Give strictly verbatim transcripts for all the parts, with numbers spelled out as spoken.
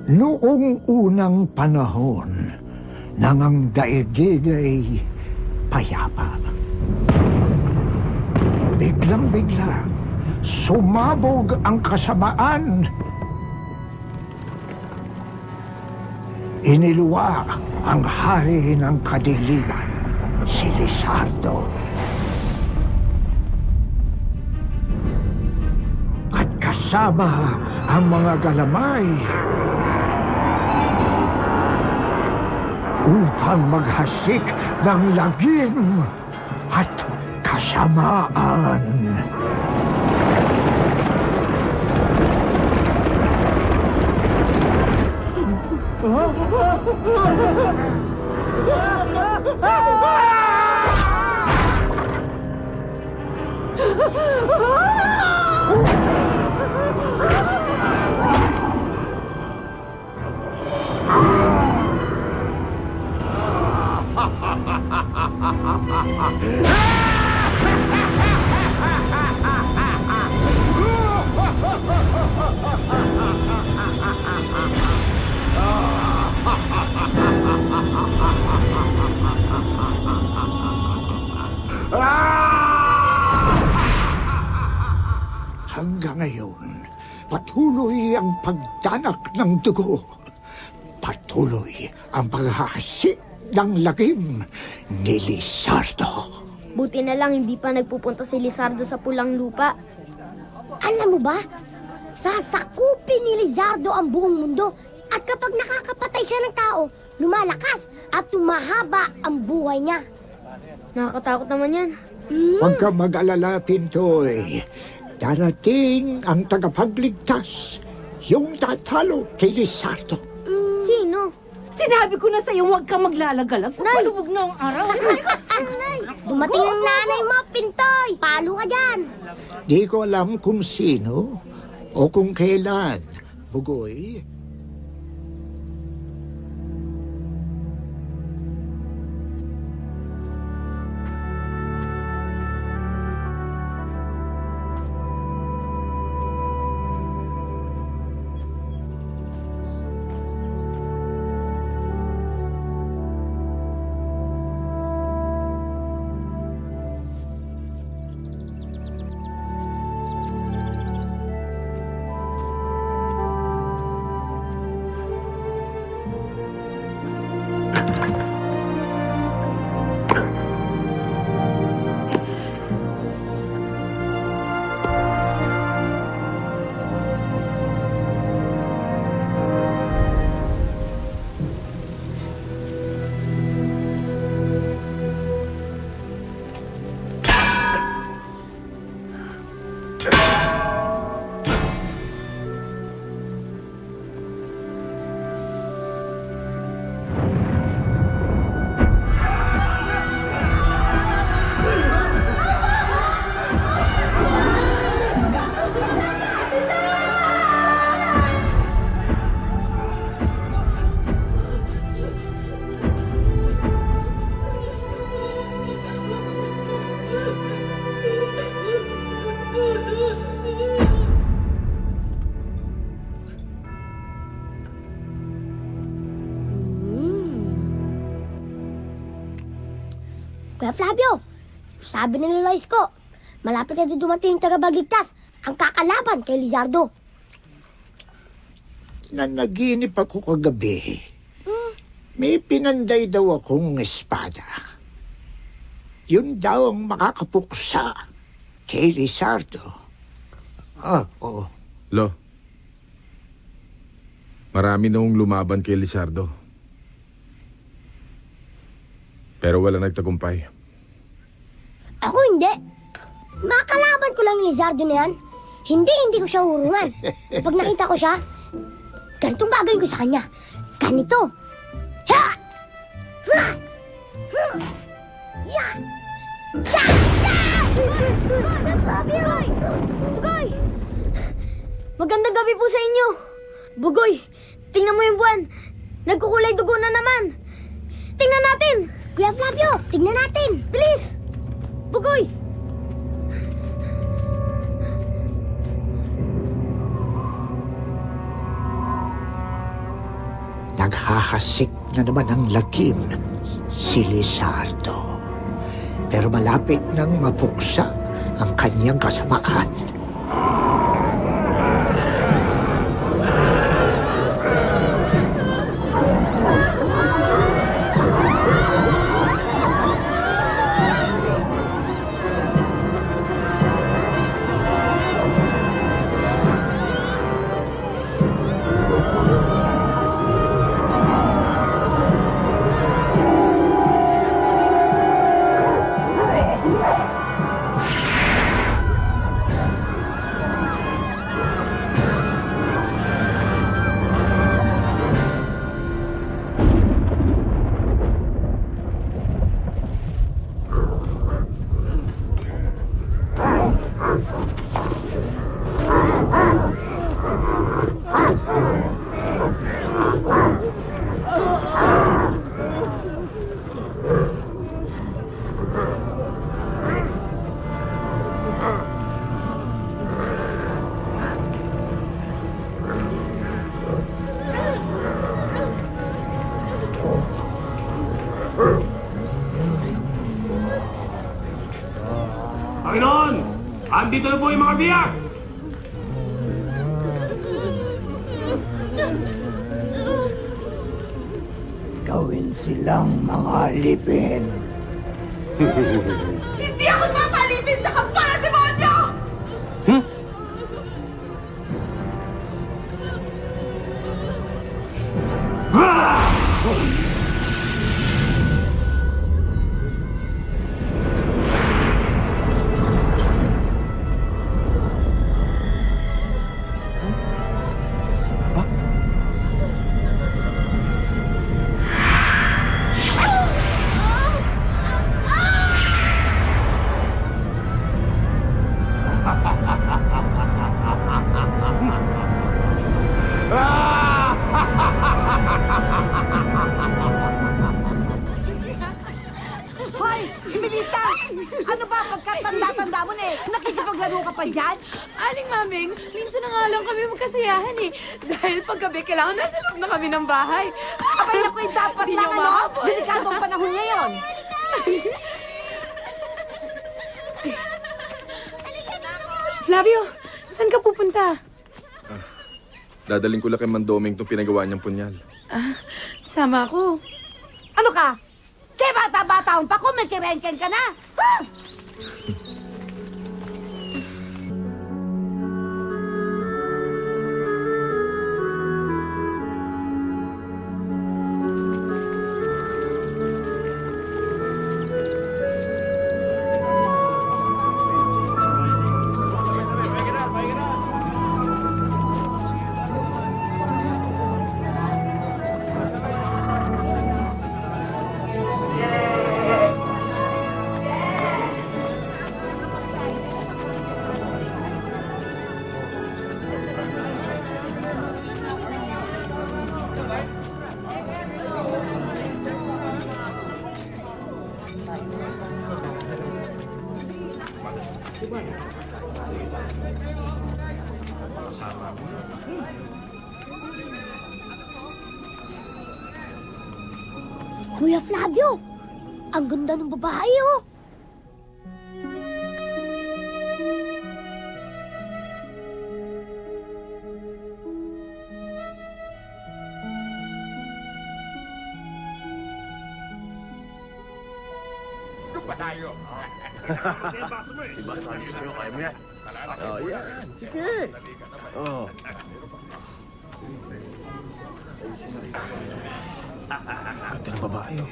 Noong unang panahon, nang ang daigdig ay payapa. Biglang-biglang, sumabog ang kasamaan. Iniluwa ang hari ng kadiliman, si Lizardo. At kasama ang mga galamay upang maghasik ng lagim at kasamaan. Hanggang ngayon, patuloy ang pagdanak ng dugo. Patuloy ang paghahasik ng lagim ni Lizardo. Buti na lang hindi pa nagpupunta si Lizardo sa pulang lupa. Alam mo ba, sasakupin ni Lizardo ang buong mundo at kapag nakakapatay siya ng tao, lumalakas at tumahaba ang buhay niya. Nakakatakot naman yan. Mm. Huwag ka mag-alala, Pintoy. Darating ang tagapagligtas, yung tatalo kay Lizardo. Mm. Sino? Sinabi ko na sa'yo, huwag kang maglalagalag. Malubog na ang araw. Dumating ang nanay mo, Pintoy. Palo ka dyan. Di ko alam kung sino o kung kailan. Bugoy? Kuya Flavio, sabi ni Lois ko, malapit na dumating yung tagapagligtas, ang kakalaban kay Lizardo. Nanaginip ako kagabi. Hmm. May pinanday daw akong espada. Yun daw ang makakapuksa kay Lizardo. Ah, oo. Lo, marami noong lumaban kay Lizardo. Pero wala nagtagumpay. Ako hindi. Makakalaban ko lang yung Lizardo na yan. Hindi, hindi ko siya urungan. Pag nakita ko siya, ganitong gagawin ko sa kanya. Ganito. Ha! Ha! Ha! Ya! Ya! Bugoy! Bugoy! Magandang gabi po sa inyo. Bugoy, tingnan mo yung buwan. Nagkukulay dugo na naman. Tingnan natin. Kuya Flavio, tignan natin. Bilis! Bugoy! Naghahasik na naman ang lagim si Lizardo. Pero malapit nang mapuksa ang kanyang kasamaan. Panginoon! Andito na po yung mga biyak! Gawin silang mga alipin. Hindi ako napalipin sa kapal na demonyo! Hmm? Ah! Hoy, Emilita! Ano ba pagkatanda-tanda mo na eh? Nakikipaglaro ka pa dyan? Aling Maming, minsan na nga lang kami magkasayahan eh. Dahil paggabi, kailangan nasa loob na kami ng bahay. Abay na ko'y dapat Di lang niyo ano? mahabol. Delikadong panahon ngayon. Flavio, saan ka pupunta? Dadaling ko lang kay Mandoming itong pinagawa niyang punyal. Ah, sama ako. Ano ka? Kaya bata-bata pa kung may kirengken ka na. Ha? Kuya Flavio, ang ganda ng babae, oh. Ibasahin sa'yo, kaya mo yan. Oh, yan. Sige. Oh. Ganda ng babae, oh.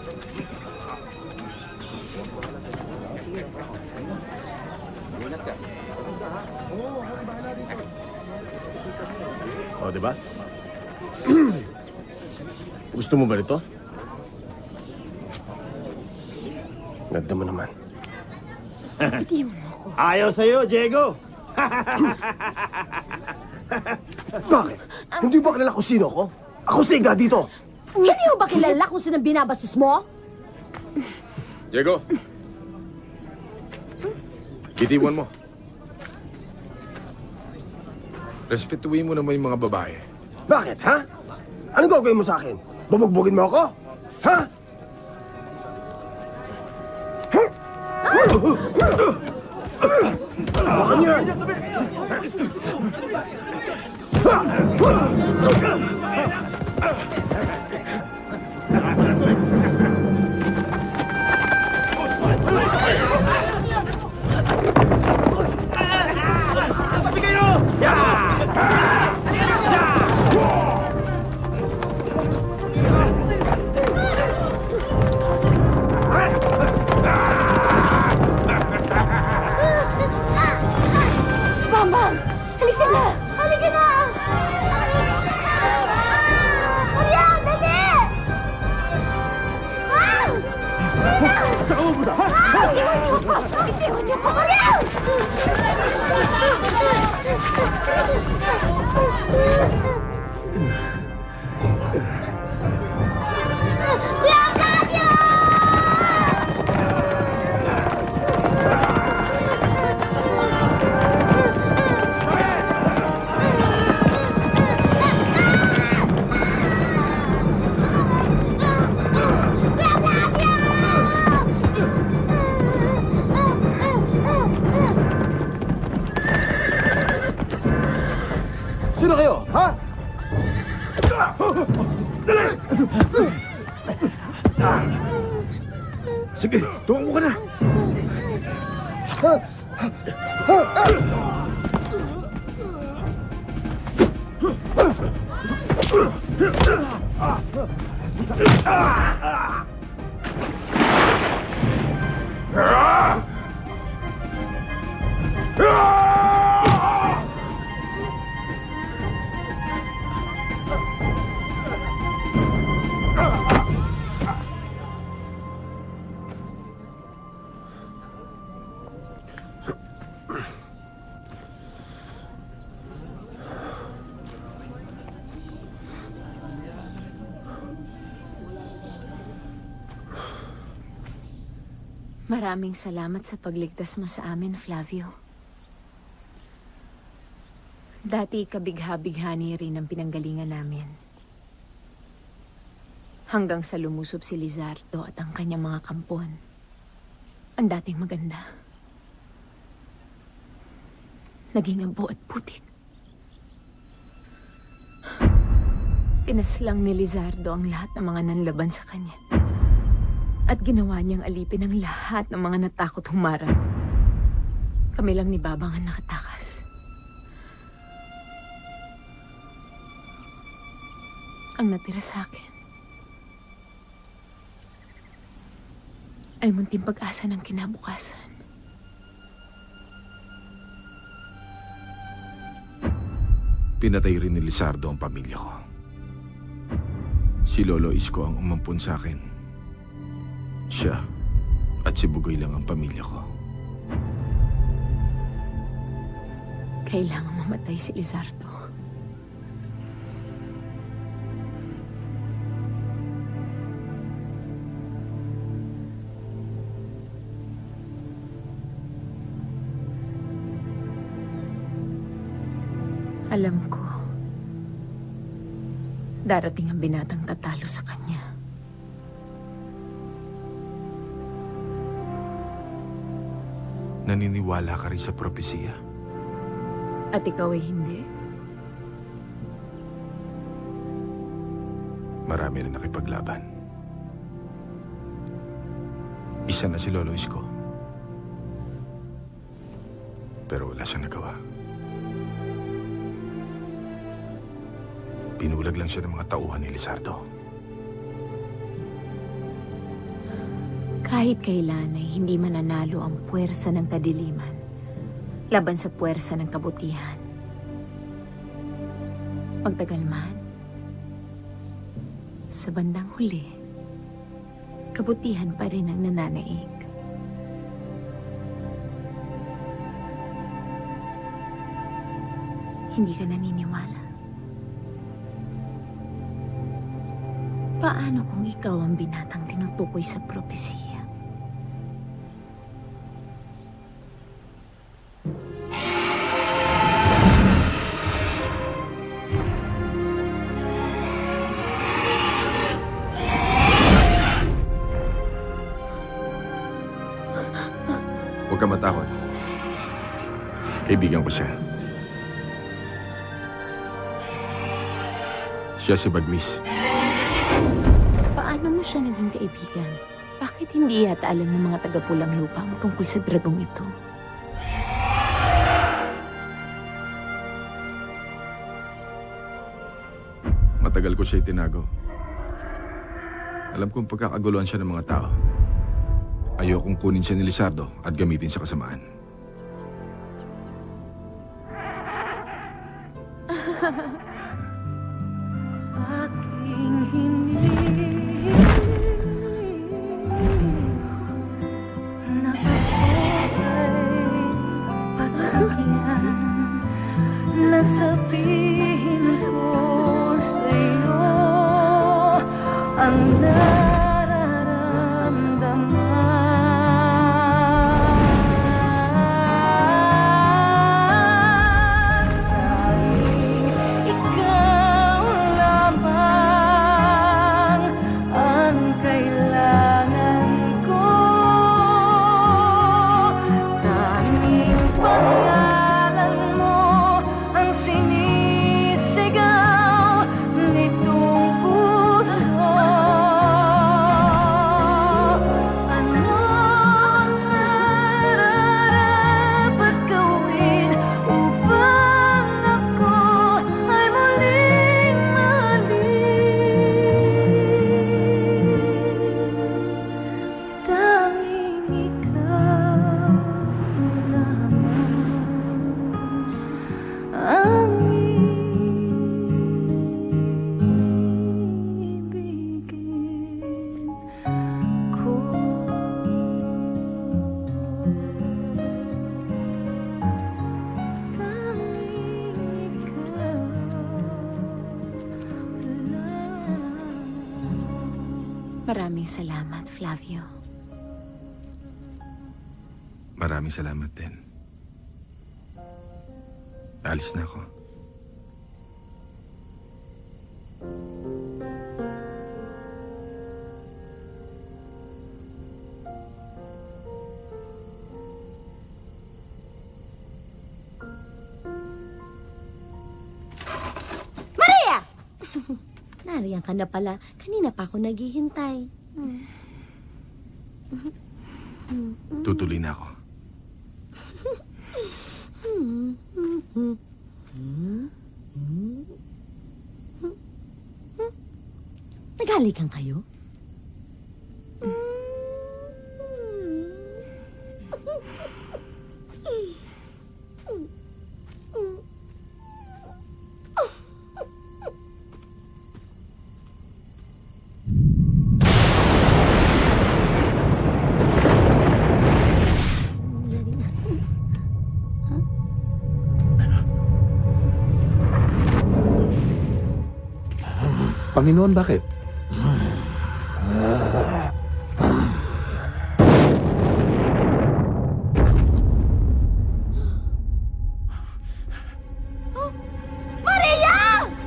Oh, diba? Gusto mo ba nito? Ganda mo naman. Ayaw sa'yo, Diego! Bakit? Hindi ba kilala kung sino ako? Ako siga dito! Hindi mo ba kilala kung sino binabastos mo? Diego! Bitiwan mo. Respetuhin mo naman yung mga babae. Bakit, ha? Anong gagawin mo sa akin? Bubugbugin mo ako? Ha? Bakit niya? Tabi kayo! Mama! Halika na! Halika na! Maria! Dali! Ah! Saan ka mapunta, ha? Ah! Itiwan niyo ko! Itiwan niyo ko, Maria! Kuya Octavio! Sino kayo, ha? Sige, tumakbo ka na. Maraming salamat sa pagligtas mo sa amin, Flavio. Dati kabigha-bighani rin ang pinanggalingan namin. Hanggang sa lumusob si Lizardo at ang kanyang mga kampon. Ang dating maganda. Naging abo at putik. Pinaslang ni Lizardo ang lahat ng mga nanlaban sa kanya. At ginawa niyang alipin ang lahat ng mga natakot humarap. Kami lang ni Babang ang nakatakas. Ang natira sa akin ay munting pag-asa ng kinabukasan. Pinatay rin ni Lizardo ang pamilya ko. Si Lolo Isko ang umampun sa akin. Siya at si Bugoy lang ang pamilya ko. Kailangan mamatay si Lizardo. Alam ko, darating ang binatang tatalo sa kanya. Naniniwala ka rin sa propesiya? At ikaw ay hindi? Marami rin nakipaglaban. Isa na si Lolo Isko. Pero wala siyang nagawa. Pinulag lang siya ng mga tauhan ni Lizardo. Kahit kailan ay hindi mananalo ang puwersa ng kadiliman laban sa puwersa ng kabutihan. Pagtagal man, sa bandang huli, kabutihan pa rin ang nananaig. Hindi ka naniniwala? Paano kung ikaw ang binatang tinutukoy sa propesiya? matakot. Kaibigan ko siya. Siya si Bagwis. Paano mo siya naging kaibigan? Bakit hindi yata alam ng mga taga-Pulang Lupa ang tungkol sa dragong ito? Matagal ko siya itinago. Alam kong pagkakaguluhan siya ng mga tao. Ayokong kunin siya ni Lizardo at gamitin sa kasamaan. Aking hinihiling na ako ay pagbigyan na sabihin ko sa'yo ang Maraming salamat, Flavio. Maraming salamat din. Alis na ako. Maria! Nariyan ka na pala. Kanina pa ako naghihintay. Tutuloy na ako. Naghalikan kayo? Panginoon, bakit? Maria!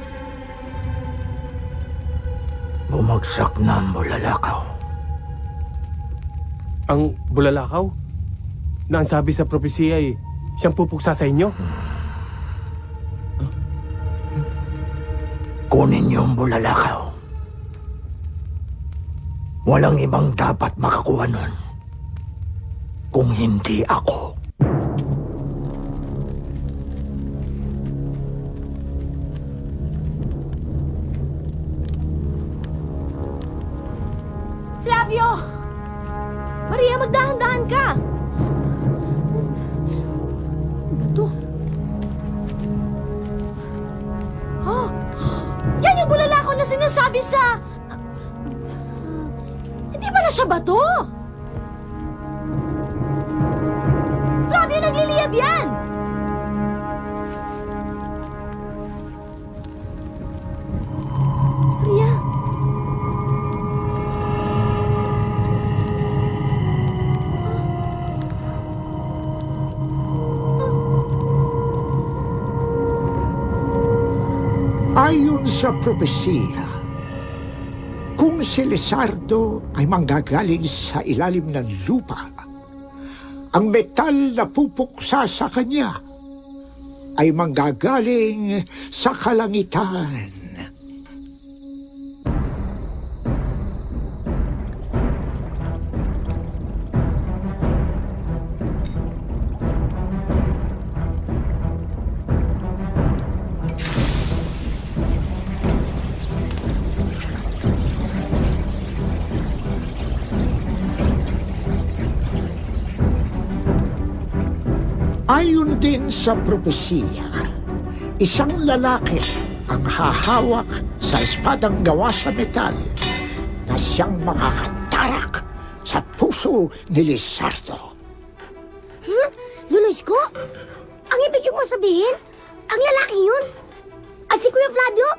Bumagsak na ang bulalakaw. Ang bulalakaw? Na ang sabi sa propesiya ay siyang pupuksa sa inyo? Kunin niyo ang bulalakaw. Walang ibang dapat makakuha nun kung hindi ako. Flavio! Maria, magdahan-dahan ka! Ano ba to? Oh! Yan yung bulalakaw na sinasabi sa... Hindi pala siya bato! Flavio, nagliliyab yan! Maria! Ayon sa propesiya, kung si Lizardo ay manggagaling sa ilalim ng lupa, ang metal na pupuksa sa kanya ay manggagaling sa kalangitan. Ayon din sa propesiya, isang lalaki ang hahawak sa espadang gawa sa metal na siyang makakatarak sa puso ni Lizardo. Hmm? Luloy ko? Ang ibig yung sabihin, ang lalaki yun? At si Kuya Flavio?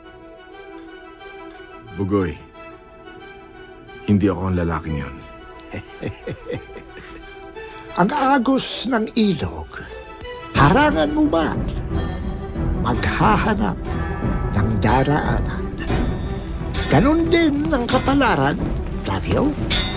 Bugoy, hindi ako ang lalaking yun. Ang agos ng ilog, harangan mo ba? Maghahanap ng daraanan. Ganon din ang kapalaran, Flavio.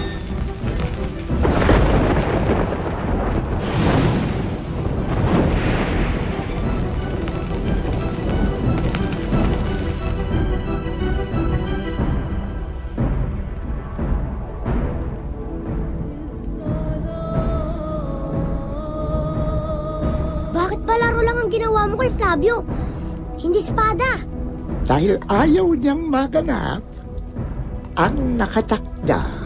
Ginawa mo kay Flavio, hindi espada. Dahil ayaw niyang maganap ang nakatakdak.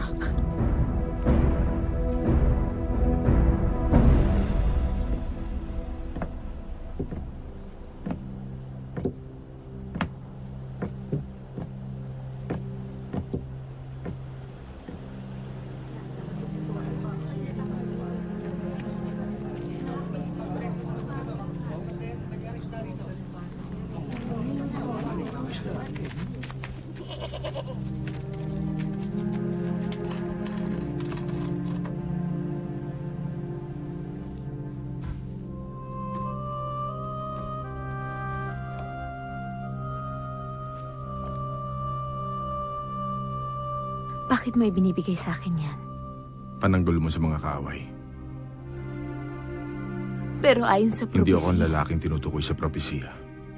Bakit mo ibinibigay sa akin yan? Pananggol mo sa mga kaaway. Pero ayon sa propesya... Hindi ako ang lalaking tinutukoy sa propesya.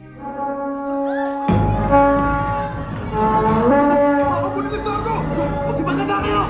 Ako po ni Lizardo! Musibakan na kayo!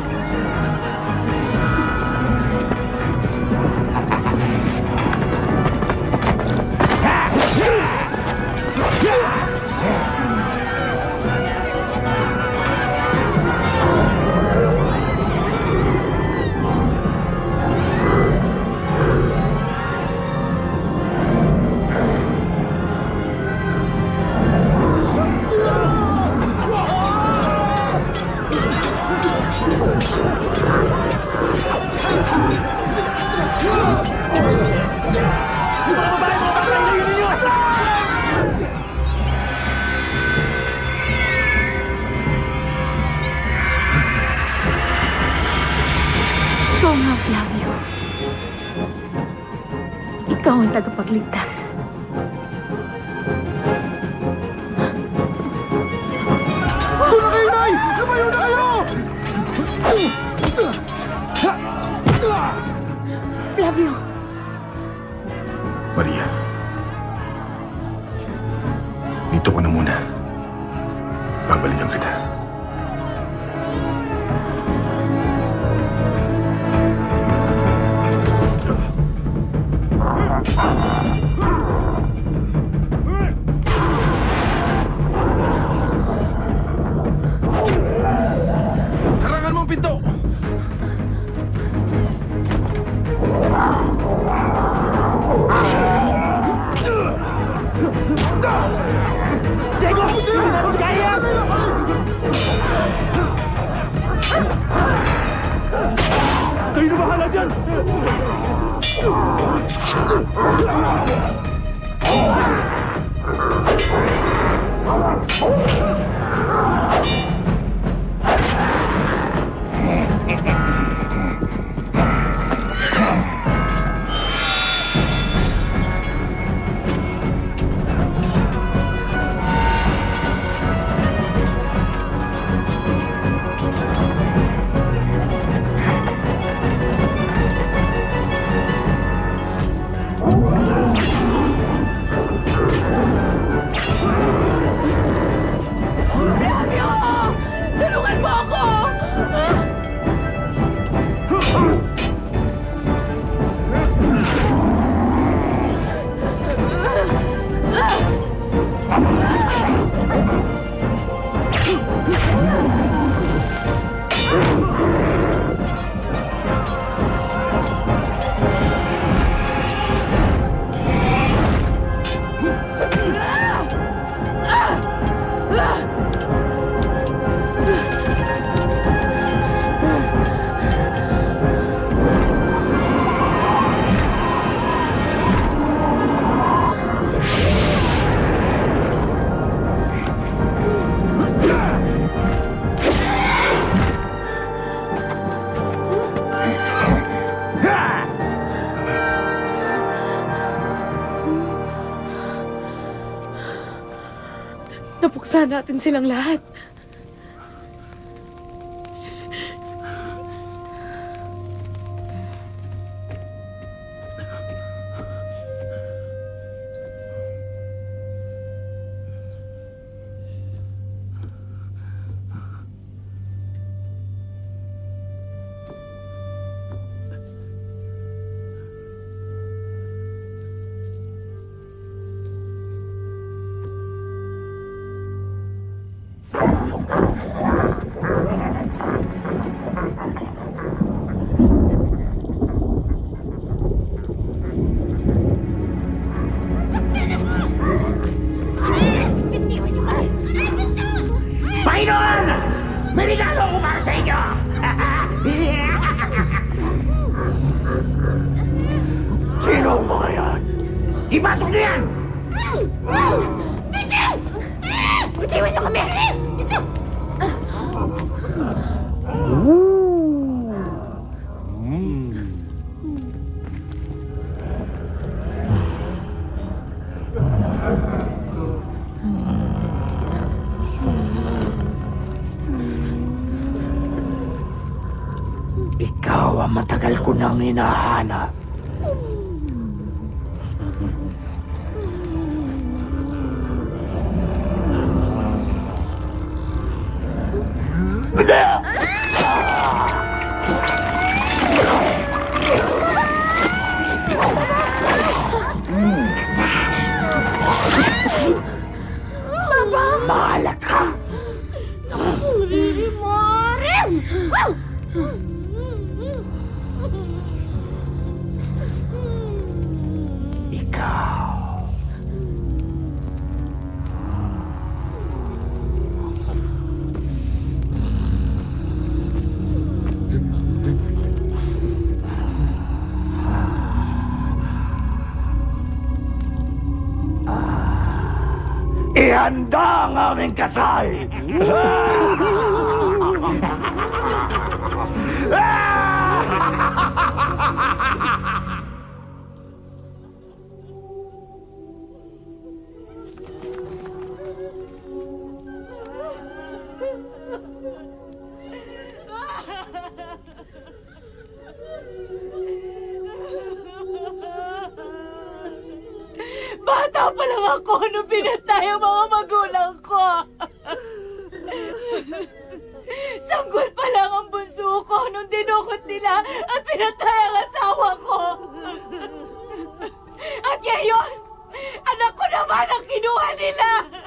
Ikaw nga, Flavio. Ikaw ang tagapagligtas. Doon na kayo, Nay! Lumayo na kayo! Flavio! Maria. Dito ka na muna. Babalikan kita. Harangan mo ang pinto! Diego! Hindi natin kaya! Kayo na bahala dyan! Napuksa natin silang lahat. Panginoon! May regalo ako para sa inyo! Sino ang mga yan? Ipasok niyo yan! Bitiwan niyo kami! Dito! Ikaw ang matagal ko nang hinahanap. Papa! Maalat ka! Ikaw. Ihanda ang aming kasal! Bata pa lang ako nung pinatay ang mga magulang ko. Sanggol pa lang ang bunso ko nung dinukot nila at pinatay ang asawa ko. At ngayon, anak ko naman ang kinuha nila.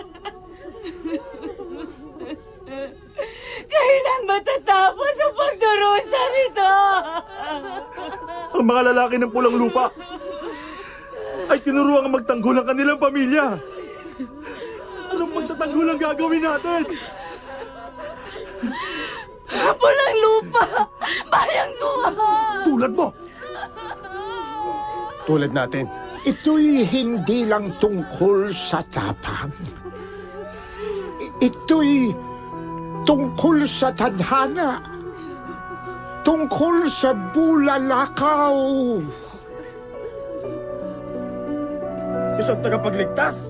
Kailan matatapos ang pagdurusa nito? Ang mga lalaki ng pulang lupa ay tinuruang magtanggol ang kanilang pamilya. Anong pagtatanggol ang gagawin natin? Pulang lupa! Bayang tuwa! Tulad mo! Tulad natin. Ito'y hindi lang tungkol sa tapang. I- Ito'y tungkol sa tadhana. Tungkol sa bulalakaw. Isang tagapagligtas?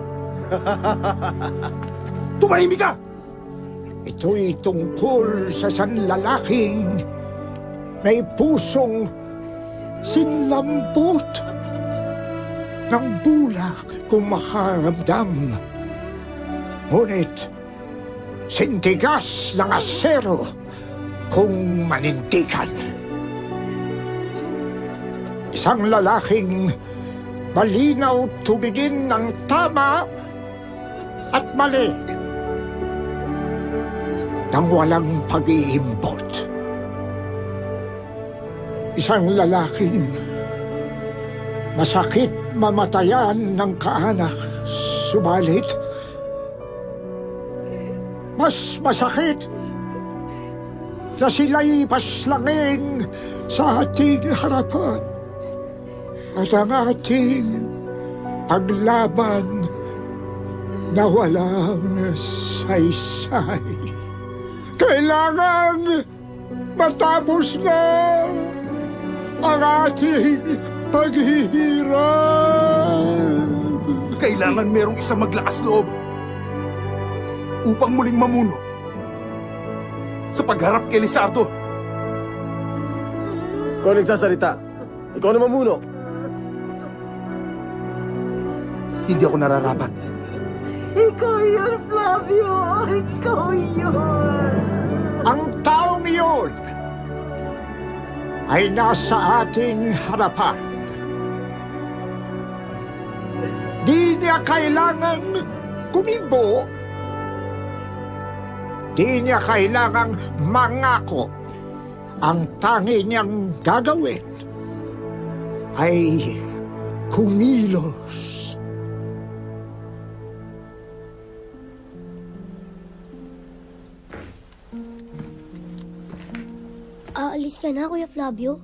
Tumahimik ka! Ito'y tungkol sa isang lalaking may pusong sinlambot ng bulak kung makaramdam. Ngunit sintigas ng asero kung manindigan. Isang lalaking malinaw tumingin ng tama at mali nang walang pag-iimbot. Isang lalaking masakit mamatayan ng kaanak, subalit mas masakit na sila'y paslangin sa ating harapan at ang ating paglaban na walang saysay. Kailangan matapos na ang ating paghihirap. Kailangan merong isang maglakas loob upang muling mamuno sa pagharap kay Lizardo. Ikaw nagsasalita. Ikaw na mamuno. Hindi ako nararapat. Ikaw yun, Flavio! Ikaw yun! Ang taong iyon ay nasa ating harapan. Di niya kailangang kumibo. Di niya kailangang mangako. Ang tangi niyang gagawin ay kumilos. Aalis ka na, Kuya Flavio.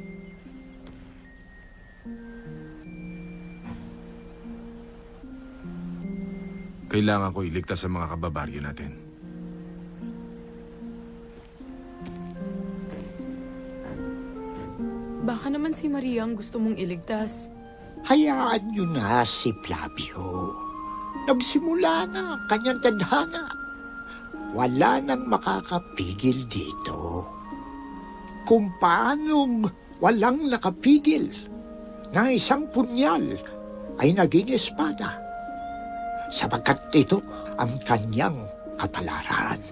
Kailangan ko iligtas sa mga kababaryo natin. Baka naman si Maria ang gusto mong iligtas. Hayaan niyo na si Flavio. Nagsimula na ang kanyang tadhana. Wala nang makakapigil dito. Kung paanong walang nakapigil na isang punyal ay naging espada, sapagkat ito ang kanyang kapalaran.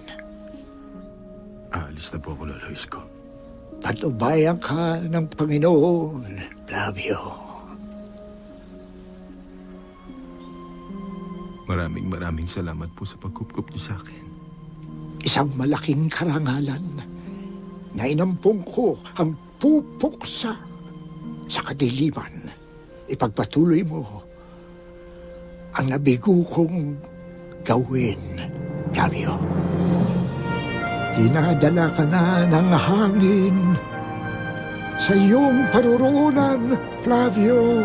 Aalis na po ako, Lolo Isko. Patubayan ka ng Panginoon, Flavio. Maraming maraming salamat po sa pagkupkup niyo sa akin. Isang malaking karangalan na inampung ko ang pupuksa sa kadiliman. Ipagpatuloy mo ang nabigo kong gawin, Flavio. Dinadala ka na ng hangin sa iyong paruroonan, Flavio.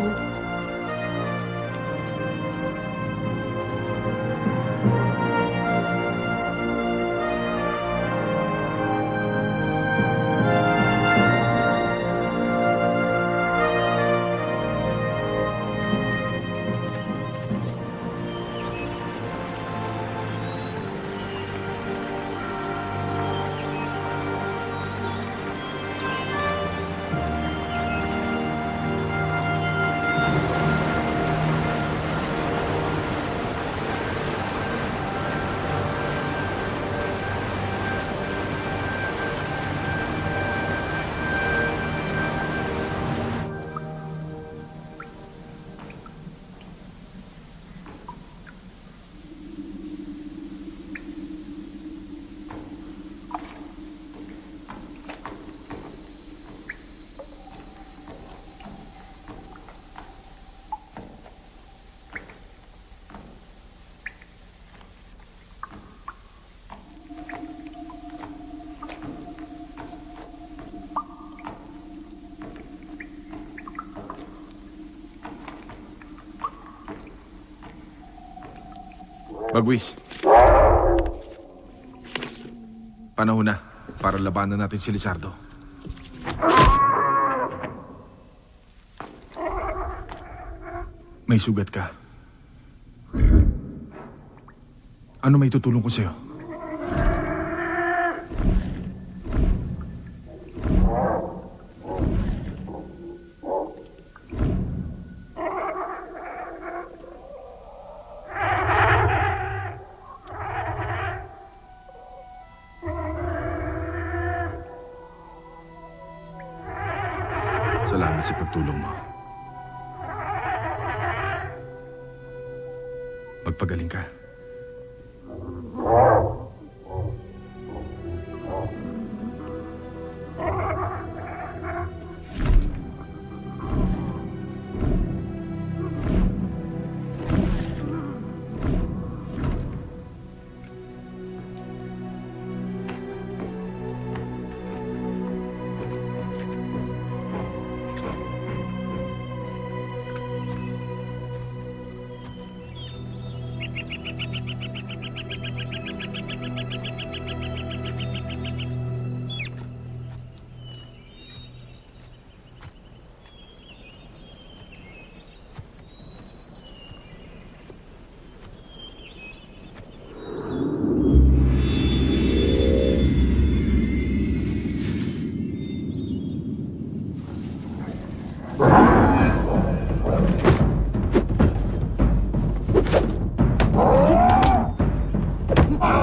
Bagwis. Panahon na para labanan natin si Lizardo. May sugat ka. Ano may tutulong ko sa'yo? Salamat sa pagtulong mo. Magpagaling ka.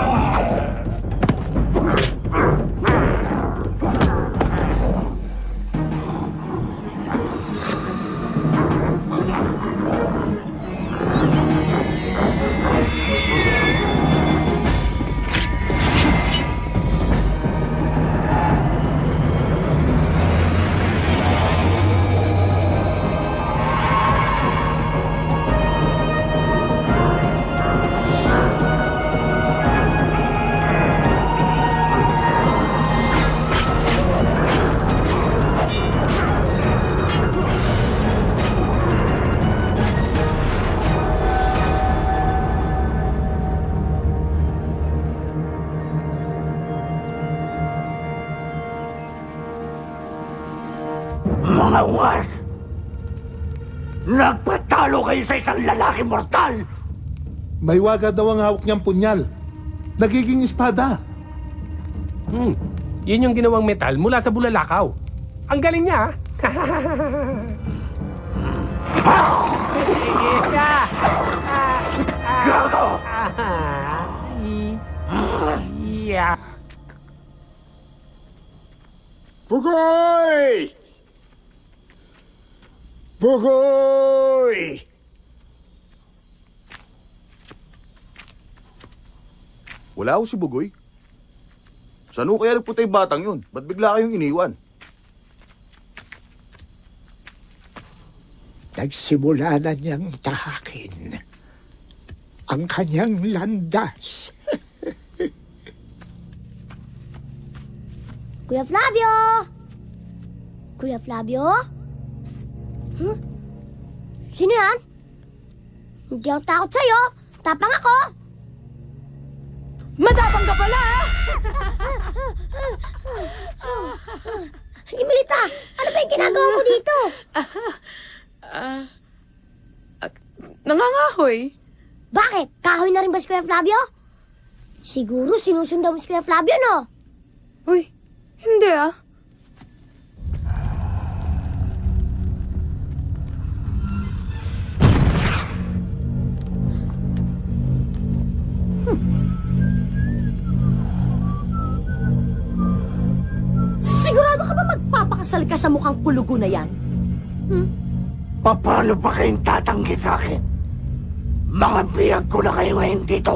Mga ungas! Nagpatalo kayo sa isang lalaki mortal! May waga daw ang hawak niyang punyal. Nagiging espada. Hmm, yun yung ginawang metal mula sa bulalakaw. Ang galing niya, Gago! Yeah. Bugoy! Bugoy! Wala ako si Bugoy. Saan ho kaya nagpunta yung batang yun? Ba't bigla kayong iniwan? Nagsimula na niyang tahakin ang kanyang landas. Kuya Flavio! Kuya Flavio? Huh? Sino yan? Hindi ako takot sa'yo. Tapang ako. Matapang ka pala, ha? Emilita, ano ba yung ginagawa mo dito? Ah, uh, nangangahoy. Bakit? Kahoy na rin ba si Kuya Flavio? Siguro sinusundan mo si Kuya Flavio, no? Uy, hindi ah. Sigurado ka ba magpapakasal ka sa mukhang kulugo na yan? Hmm? Paano ba kayong tatanggi sa akin? Mga biyag ko na kayo ngayon dito.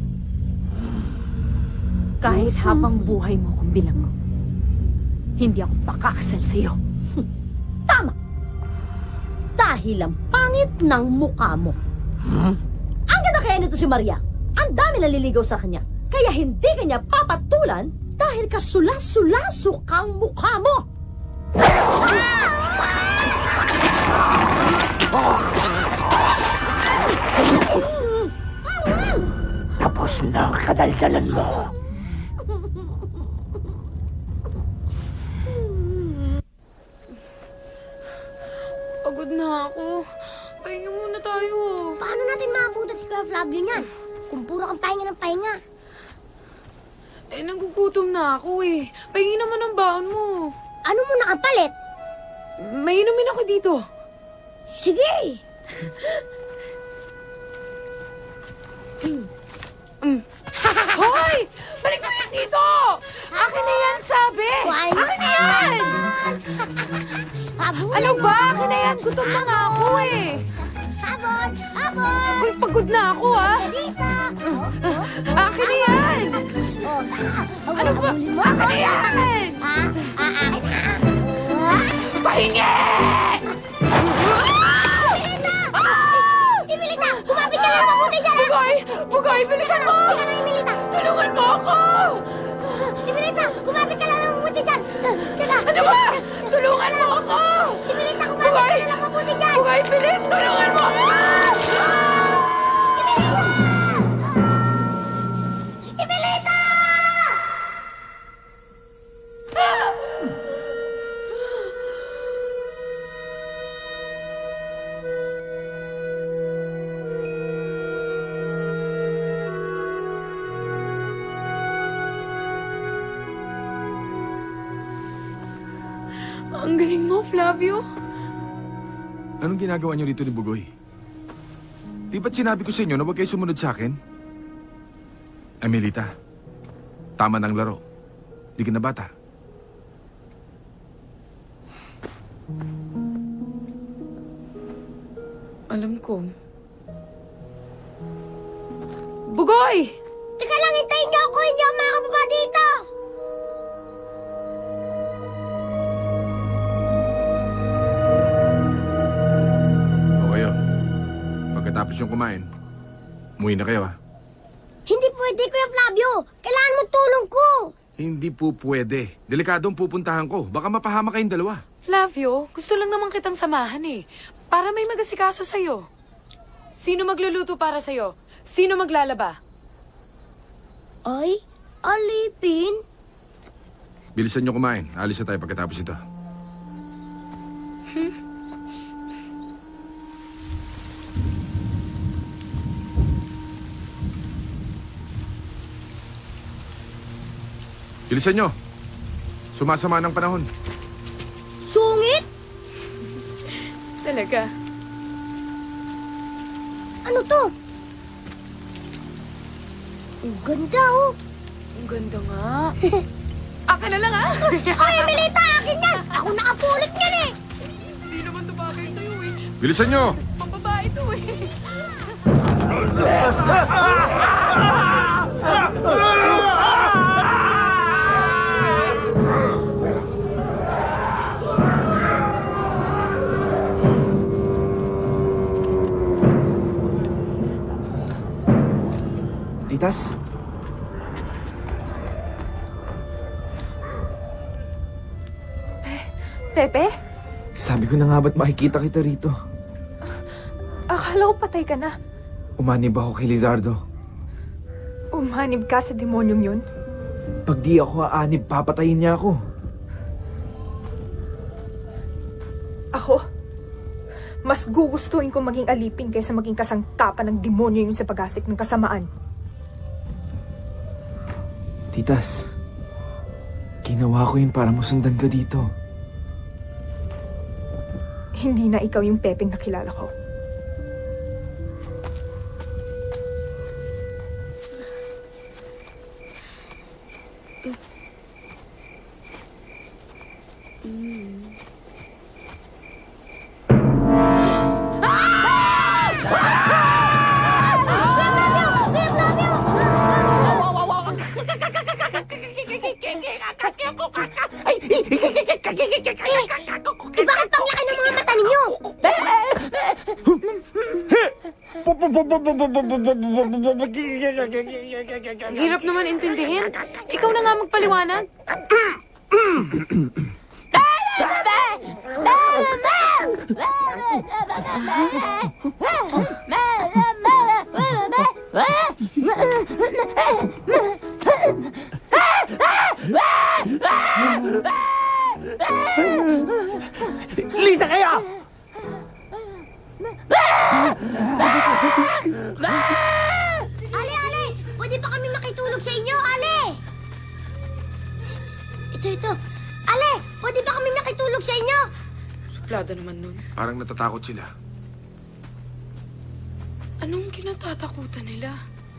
Kahit habang buhay mo kung bilang ko, hindi ako pakakasal sa'yo. Tama! Dahil ang pangit ng mukha mo. Hmm? Ang ganda kaya nito si Maria. Ang dami naliligaw sa kanya. Kaya hindi kanya papatulan dahil kasulas-sulaso kang mukha mo. Tapos na ang kadaldalan mo. Pagod na ako. Pahinga muna tayo. Paano natin maabutan si Kuya Flavio niyan? Kung puro kang pahinga ng pahinga. Eh, nagugutom na ako eh. Pahingi naman ang baon mo. Ano mo nakapalit? May inumin ako dito. Sige. mm. Hoy! Balik mo yan dito! Akin na yan, sabi! Akin na yan! Ano ba? Akin na yan! Gutom na nga ako eh! Habon! Habon! Uy, pagod na ako ah! Dito! Akin na yan! Ano ba? Akin na yan! Pahingi! Emilita! Kumapit ka lang mabuti dyan! Bugoy! Bugoy! Bilisan mo! Tulungan mo ako! Emilita! Kumapit ka lang mabuti dyan! Teka! Ano ba? Tulungan mo ako! Emilita! Kumapit ka lang mabuti dyan! Bugoy! Bilis! Tulungan mo ako! Emilita! Ang galing mo, Flavio. Anong ginagawa niyo dito ni Bugoy? Di ba't sinabi ko sa inyo na huwag kayo sumunod sa akin? Emilita, tama ng laro. Di ka na bata. Alam ko. Bugoy! Teka lang, hintayin niyo ako. Hindi ako makakababa dito. O kayo, pagkatapos yung kumain, umuwi na kayo, ha? Hindi pwede, Kuya Flavio. Kailangan mo tulong ko. Hindi po pwede. Delikadong pupuntahan ko. Baka mapahama kayong dalawa. Flavio, gusto lang naman kitang samahan eh. Para may magasikaso sa'yo. Sino magluluto para sa'yo? Sino maglalaba? Ay, alipin? Bilisan nyo kumain. Alis na tayo pagkatapos ito. Hmm? Bilisan nyo. Sumasama ng panahon. Sungit? Talaga. Ano to? Ang ganda, oh. Ang ganda nga. Akin na lang, ha? Ay, Emilita! Akin yan! Ako nakapulot yan, eh! Hindi naman ito bagay sa'yo, eh. Bilisan nyo! Pambabae ito, eh. Titas? Pepe? Sabi ko na nga ba't makikita kita rito? Akala ko patay ka na. Umanib ako kay Lizardo. Umanib ka sa demonyong yun? Pag di ako aanib, papatayin niya ako. Ako? Mas gugustuhin ko maging alipin kaysa maging kasangkapan ng demonyo yun sa pag-asik ng kasamaan. Titas, ginawa ko yun para masundan ka dito. Hindi na ikaw yung Pepeng nakilala ko. Eh, bakit panglaki ng mga mata ninyo? Ang hirap naman intindihin. Ikaw na nga magpaliwanag. Lisa kayo! Ale, Ale! Pwede ba kami makitulog sa inyo, Ale? Ito, ito. Ale, pwede ba kami makitulog sa inyo? Suplada naman nun. Parang natatakot sila. Anong kinatatakutan nila?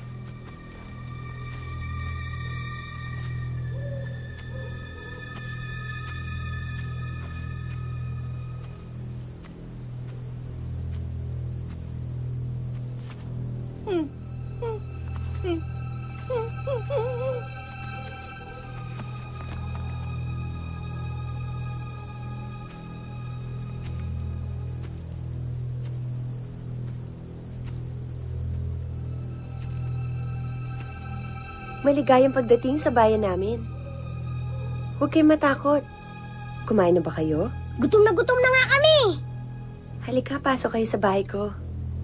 Maligayang pagdating sa bayan namin. Huwag kayong matakot. Kumain na ba kayo? Gutom na gutom na nga kami! Halika, pasok kayo sa bahay ko.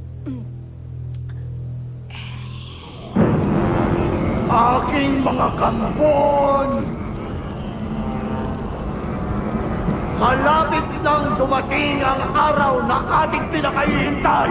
Aking mga kampon! Malapit nang dumating ang araw na ating pinakahihintay.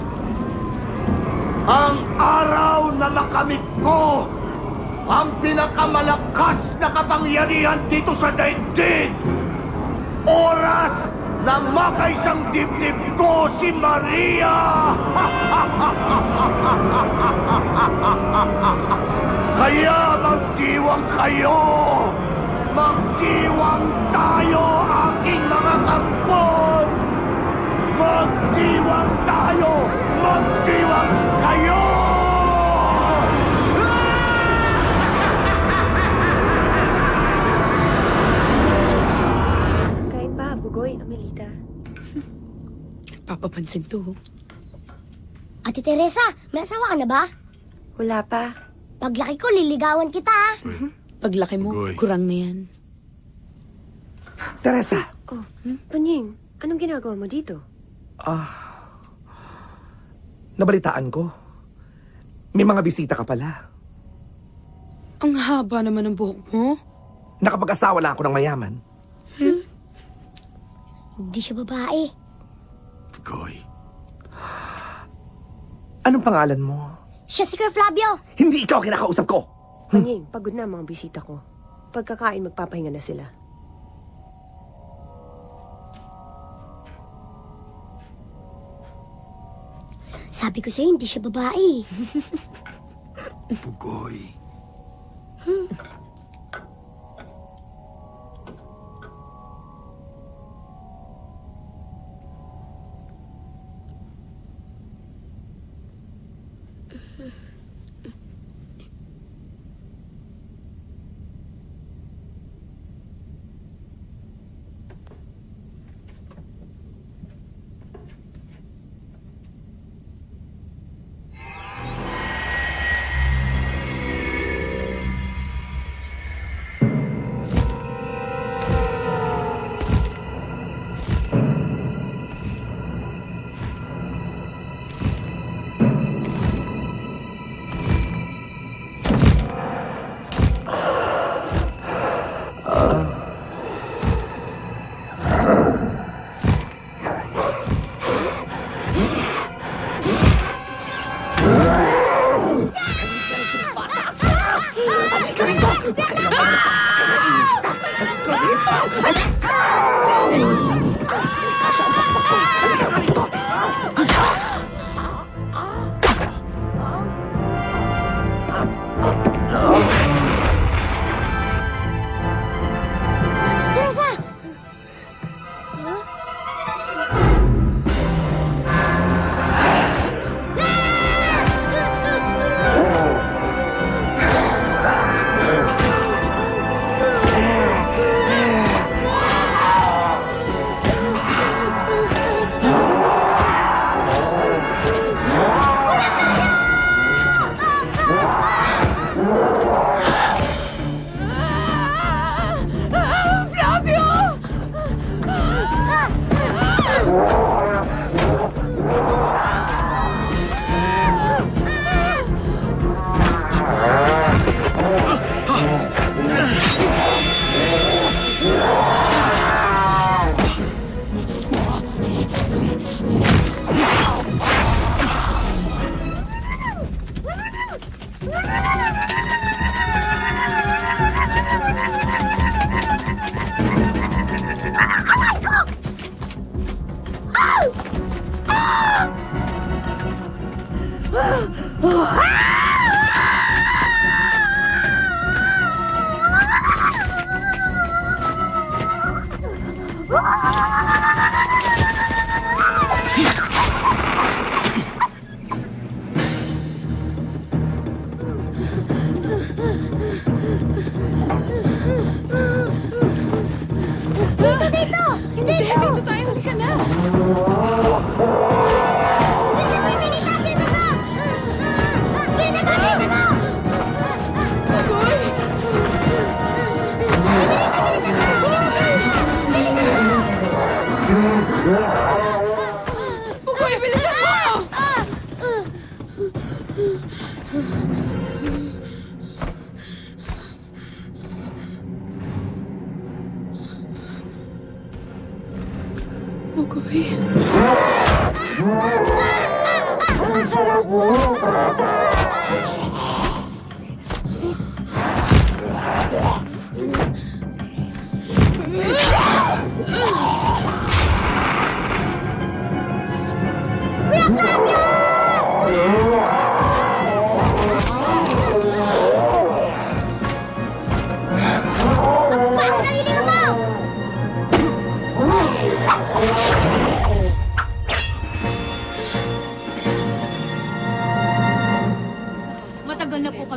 Ang araw na makamit ko ang pinakamalakas na kapangyarihan dito sa daigdig. Oras na makaisang dibdib ko si Maria! Kaya magdiwang kayo! Magdiwang tayo, aking mga kampon! Magdiwang tayo! Magdiwang kayo! Kain pa, Bugoy, Amelita. Papapansin to. Ate Teresa, may asawa ka na ba? Wala pa. Paglaki ko, liligawan kita. Paglaki mo, Bugoy. kurang na yan. Teresa! Oh, hmm? Panying, anong ginagawa mo dito? Ah, nabalitaan ko. May mga bisita ka pala. Ang haba naman ng buhok mo. Nakapag-asawa lang ako ng mayaman. Hmm? Hindi siya babae. Bugoy. Anong pangalan mo? Siya si Kuya Flavio. Hindi ikaw kinakausap ko. Panying, pagod na ang mga bisita ko. Pagkakain, magpapahinga na sila. Sabi ko sa'yo, hindi siya babae. Bugoy. Hmm.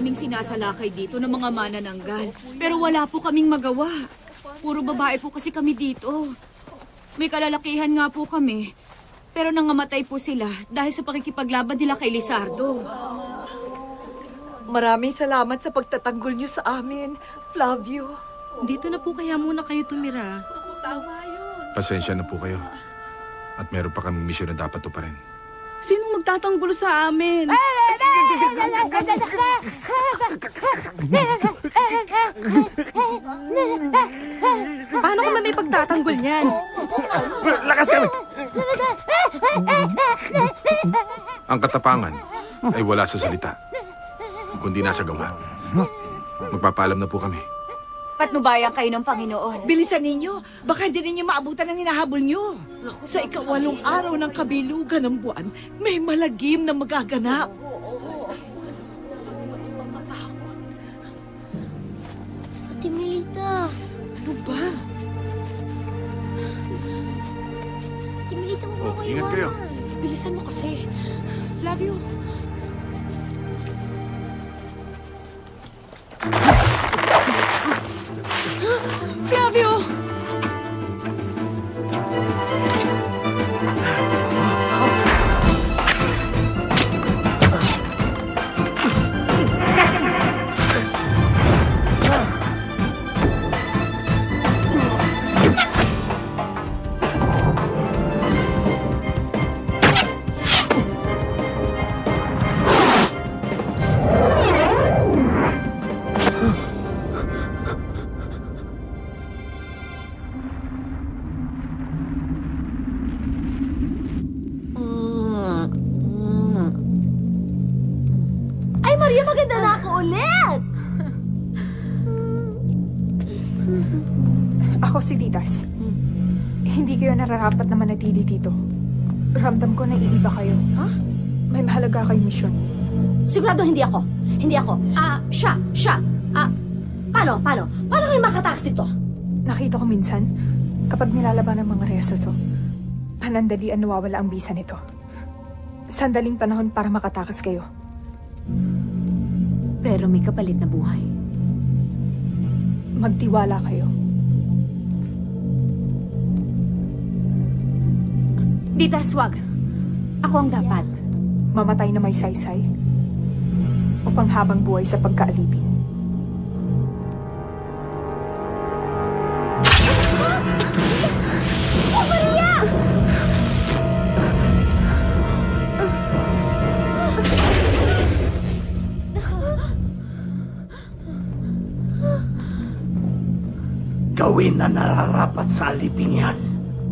kaming sinasalakay dito ng mga manananggal. Pero wala po kaming magawa. Puro babae po kasi kami dito. May kalalakihan nga po kami. Pero nangamatay po sila dahil sa pakikipaglaban nila kay Lizardo. Maraming salamat sa pagtatanggol niyo sa amin, Flavio. Dito na po kaya muna kayo tumira. Pasensya na po kayo. At meron pa kaming misyon na dapat tuparin. Sinong magtatanggol sa amin? Paano kami may pagtatanggol niyan? Lakas kami! Ang katapangan ay wala sa salita, kundi nasa gawa. Magpapaalam na po kami. Patnubayan kayo ng Panginoon. Bilisan ninyo. Baka hindi ninyo maabutan ang hinahabol nyo. Sa ikawalong araw ng kabilugan ng buwan, may malagim na magaganap. Ate Melita. Ano ba? Ate Melita, mo Oh, po ingat kayo. Bilisan mo kasi. Flavio. Flavio! Maria, maganda na ako ulit! Ako si Ditas. Hindi kayo nararapat na manatili dito. Ramdam ko na iiba kayo. Ha? May mahalaga kayong misyon. Sigurado hindi ako. Hindi ako. Ah, siya, siya. Ah, paano, paano? Paano kayo makatakas dito? Nakita ko minsan, kapag nilalaban ng mga reso to, panandalian nawawala ang bisa nito. Sandaling panahon para makatakas kayo. Pero may kapalit na buhay. Magtiwala kayo. Ditas, wag. Ako ang dapat. Mamatay na may saysay o panghabang buhay sa pagkaalipin. Oh, Maria! Gawin na nararapat sa alipin yan.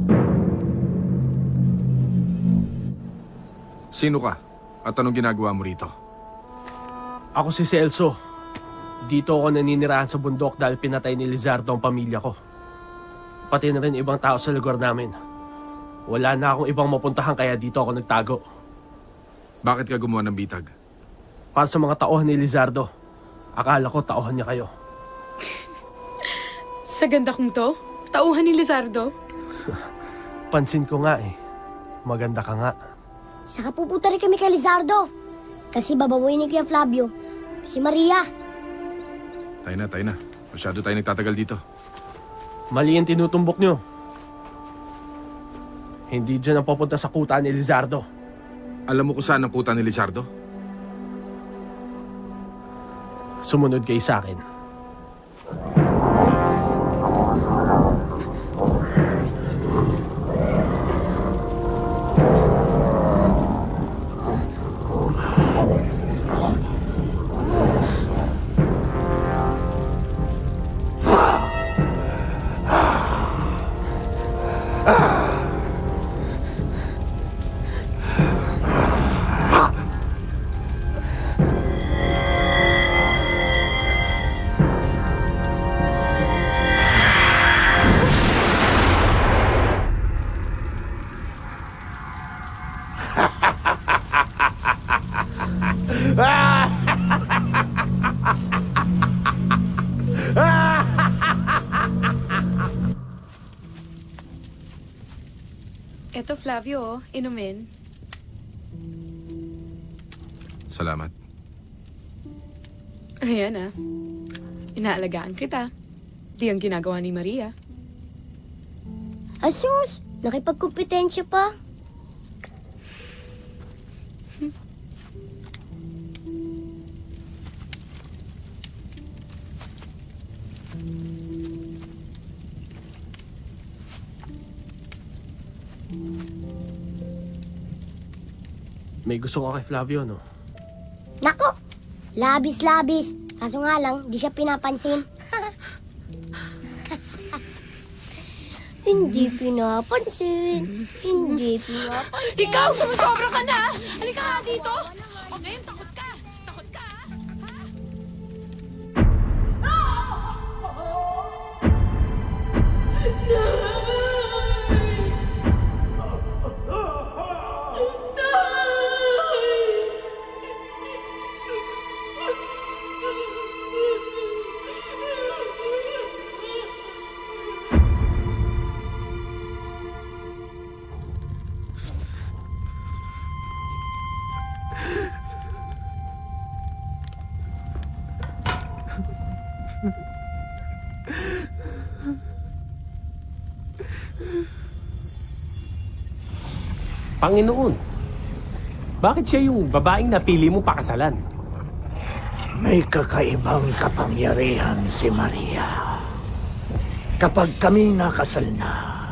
Sino ka? At anong ginagawa mo rito? Ako si Celso. Dito ako naninirahan sa bundok dahil pinatay ni Lizardo ang pamilya ko. Pati na rin ibang tao sa lugar namin. Wala na akong ibang mapuntahan kaya dito ako nagtago. Bakit ka gumawa ng bitag? Para sa mga tauhan ni Lizardo. Akala ko tauhan niya kayo. Sa ganda kong to, tauhan ni Lizardo. Pansin ko nga eh. Maganda ka nga. Saka pupunta rin kami kay Lizardo. Kasi bababuhin ni Kuya Flavio si Maria. Tayo na, tayo na. Masyado tayo nagtatagal dito. Mali ang tinutumbok nyo. Hindi dyan ang papunta sa kuta ni Lizardo. Alam mo kung saan ang kuta ni Lizardo? Sumunod kayo sa akin. Eto, Flavio, inumin. Salamat. Ayan ah. Inaalagaan kita. Di ang ginagawa ni Maria. Asus, nakipagkumpetensya pa. May gusto ko kay Flavio, no? Nako, labis-labis. Kaso nga lang, di siya pinapansin. Hindi pinapansin. Hindi pinapansin. Ikaw, sumusobra ka na! Halika nga dito! O ngayon, takot ka! Takot ka! Panginoon, bakit siya yung babaeng napili mo pakasalan? May kakaibang kapangyarihan si Maria. Kapag kami nakasal na,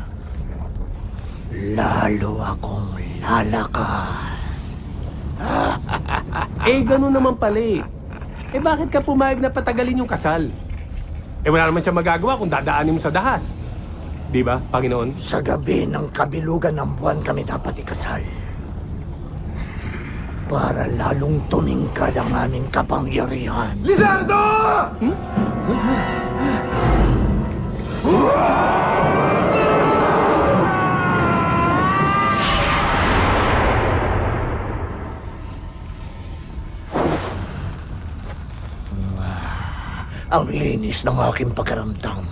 lalo akong lalakas. Eh, ganun naman pala eh. Eh, bakit ka pumayag na patagalin yung kasal? Eh, wala naman siya magagawa kung dadaanin mo sa dahas. Di ba, Panginoon? Sa gabi ng kabilugan ng buwan kami dapat ikasal. Para lalong tumingkad ang aming kapangyarihan. Lizardo! Hmm? Ang linis ng aking pakiramdam.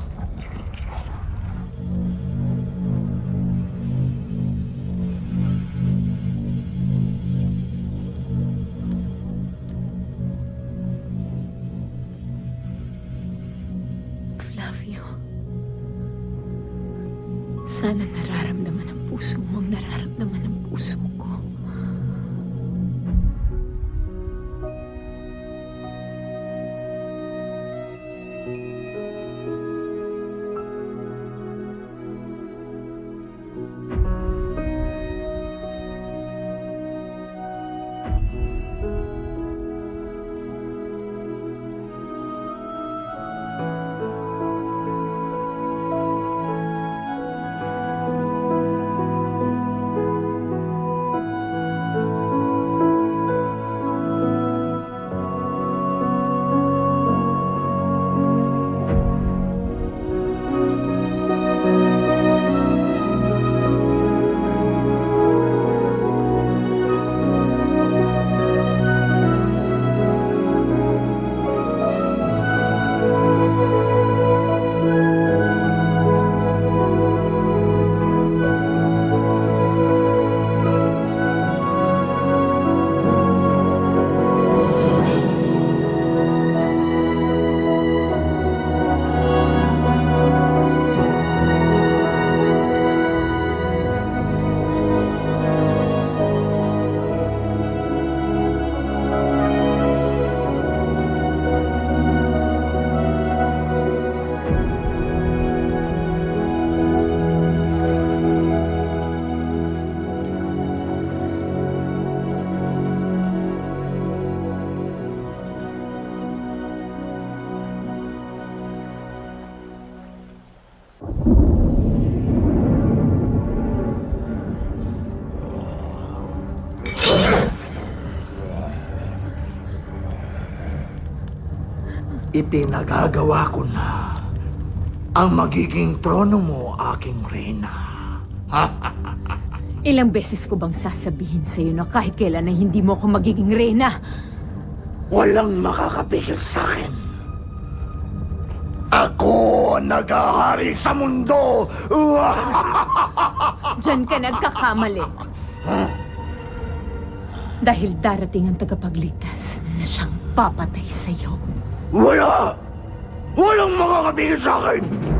Sana nararamdaman ng puso mo ang nararamdaman ng puso ko. Ipinagagawa ko na ang magiging trono mo, aking reyna. Ilang beses ko bang sasabihin sa'yo na kahit kailan na hindi mo ako magiging reyna? Walang makakapigil sa akin. Ako ang nag-ahari sa mundo! Diyan ka nagkakamali. Huh? Dahil darating ang tagapagligtas na siyang papatay sa'yo. Wala! Walang makakapigil sa akin!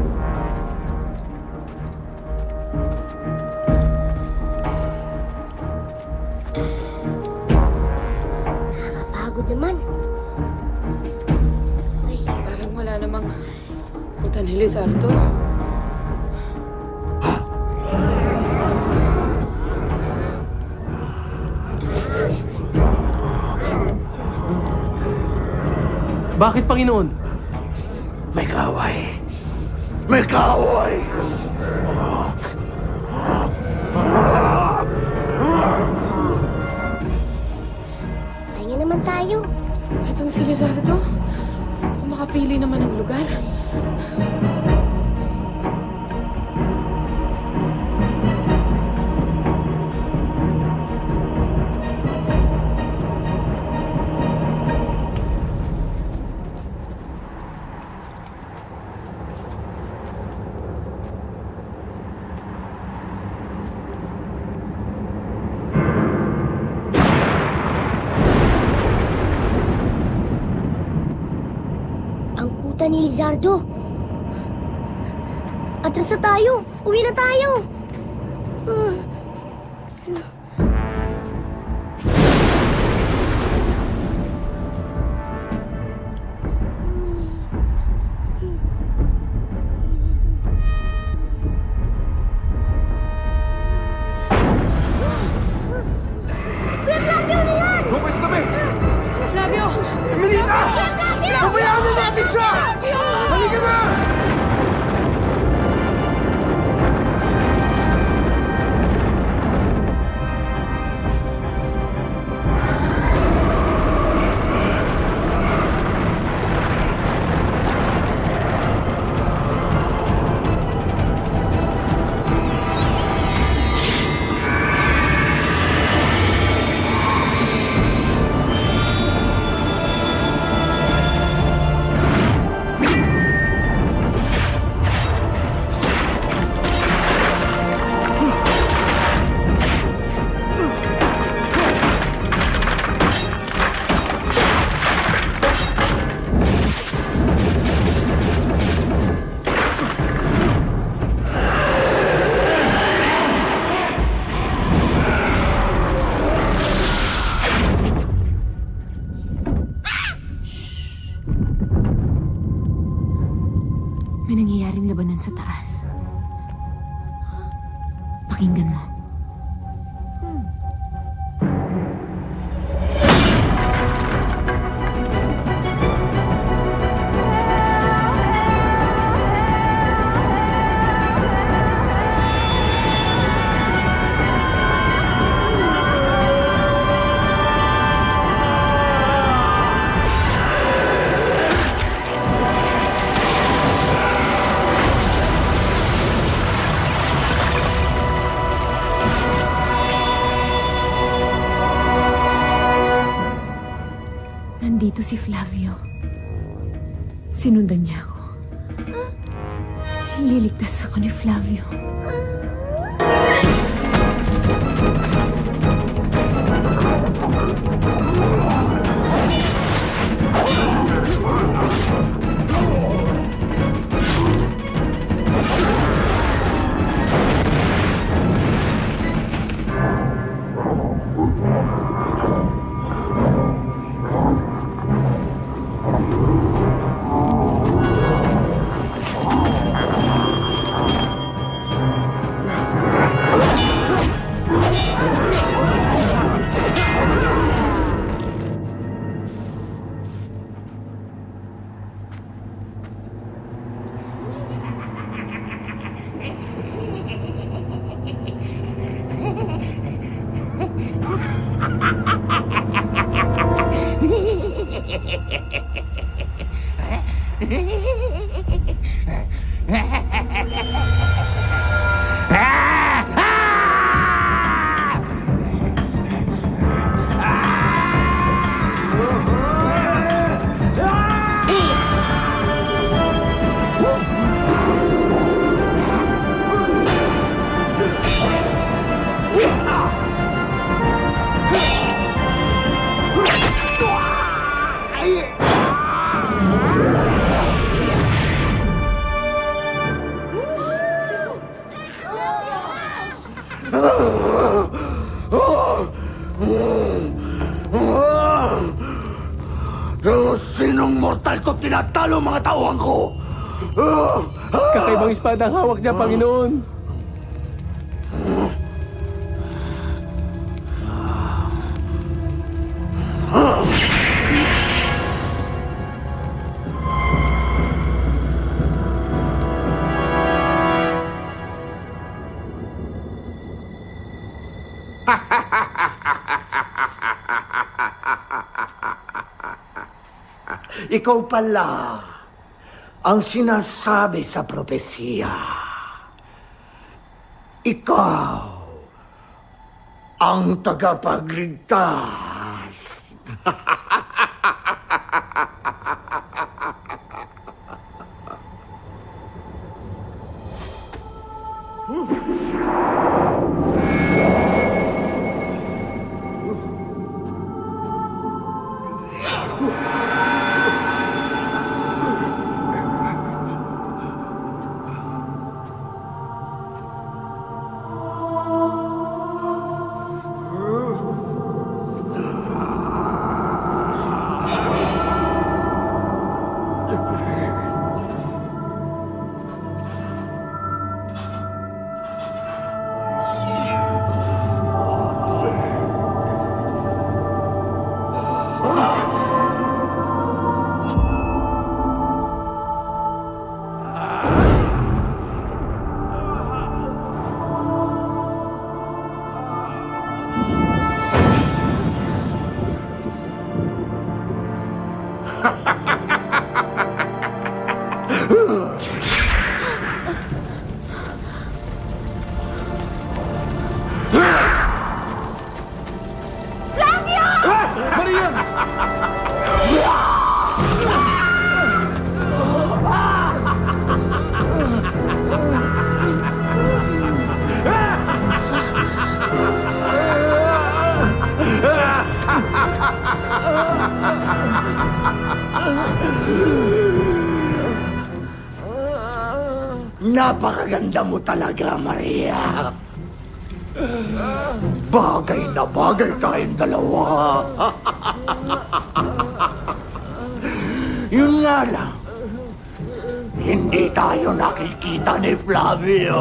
Nakakapagod naman. Ay. Parang wala namang puta ni Lizardo. Bakit, Panginoon? May kaaway. May kaaway. Pahinga naman tayo. Itong si Lizardo. Kung makapili naman ng lugar. Ni Lizardo. Atras na tayo. Uwi na tayo. Uh. Kuya Flavio na yan! Bukas na ba? Flavio! Emelita! Pabayaan na natin siya! Halika na! May nangyayaring labanan sa taas. Pakinggan mo. Nandito si Flavio. Sinundan niya ako. Liligtas ako ni Flavio. Ah! tinatalo ang mga tauhan ko! Kakaibang espada ang hawak niya, Panginoon. Ikaw pala ang sinasabi sa propesiya. Ikaw ang tagapagligtas. Napakaganda mo talaga, Maria. Bagay na bagay tayong dalawa. Yun nga lang, hindi tayo nakikita ni Flavio.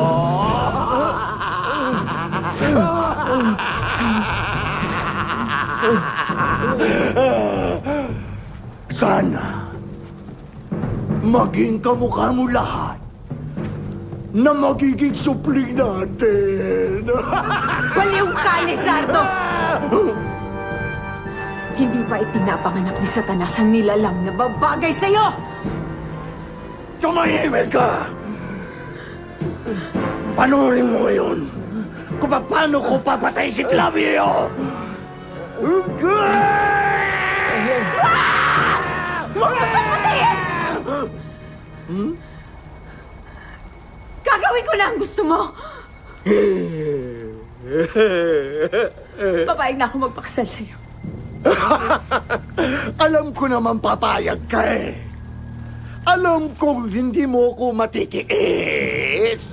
Sana maging kamukha mo lahat na magiging supling natin. Baliw ka, Lizardo! Hindi ba ipinapanganak ni Satanas ang nilalang na babagay sa'yo? Tumahimik ka! Panurin mo yun kung paano ko papatay si Flavio! Huwag mo siyang patayin! Hmm? Gagawin ko na ang gusto mo! Papayag na ako magpakasal sa'yo. Alam ko naman papayag ka eh. Alam kong hindi mo ko matitiis.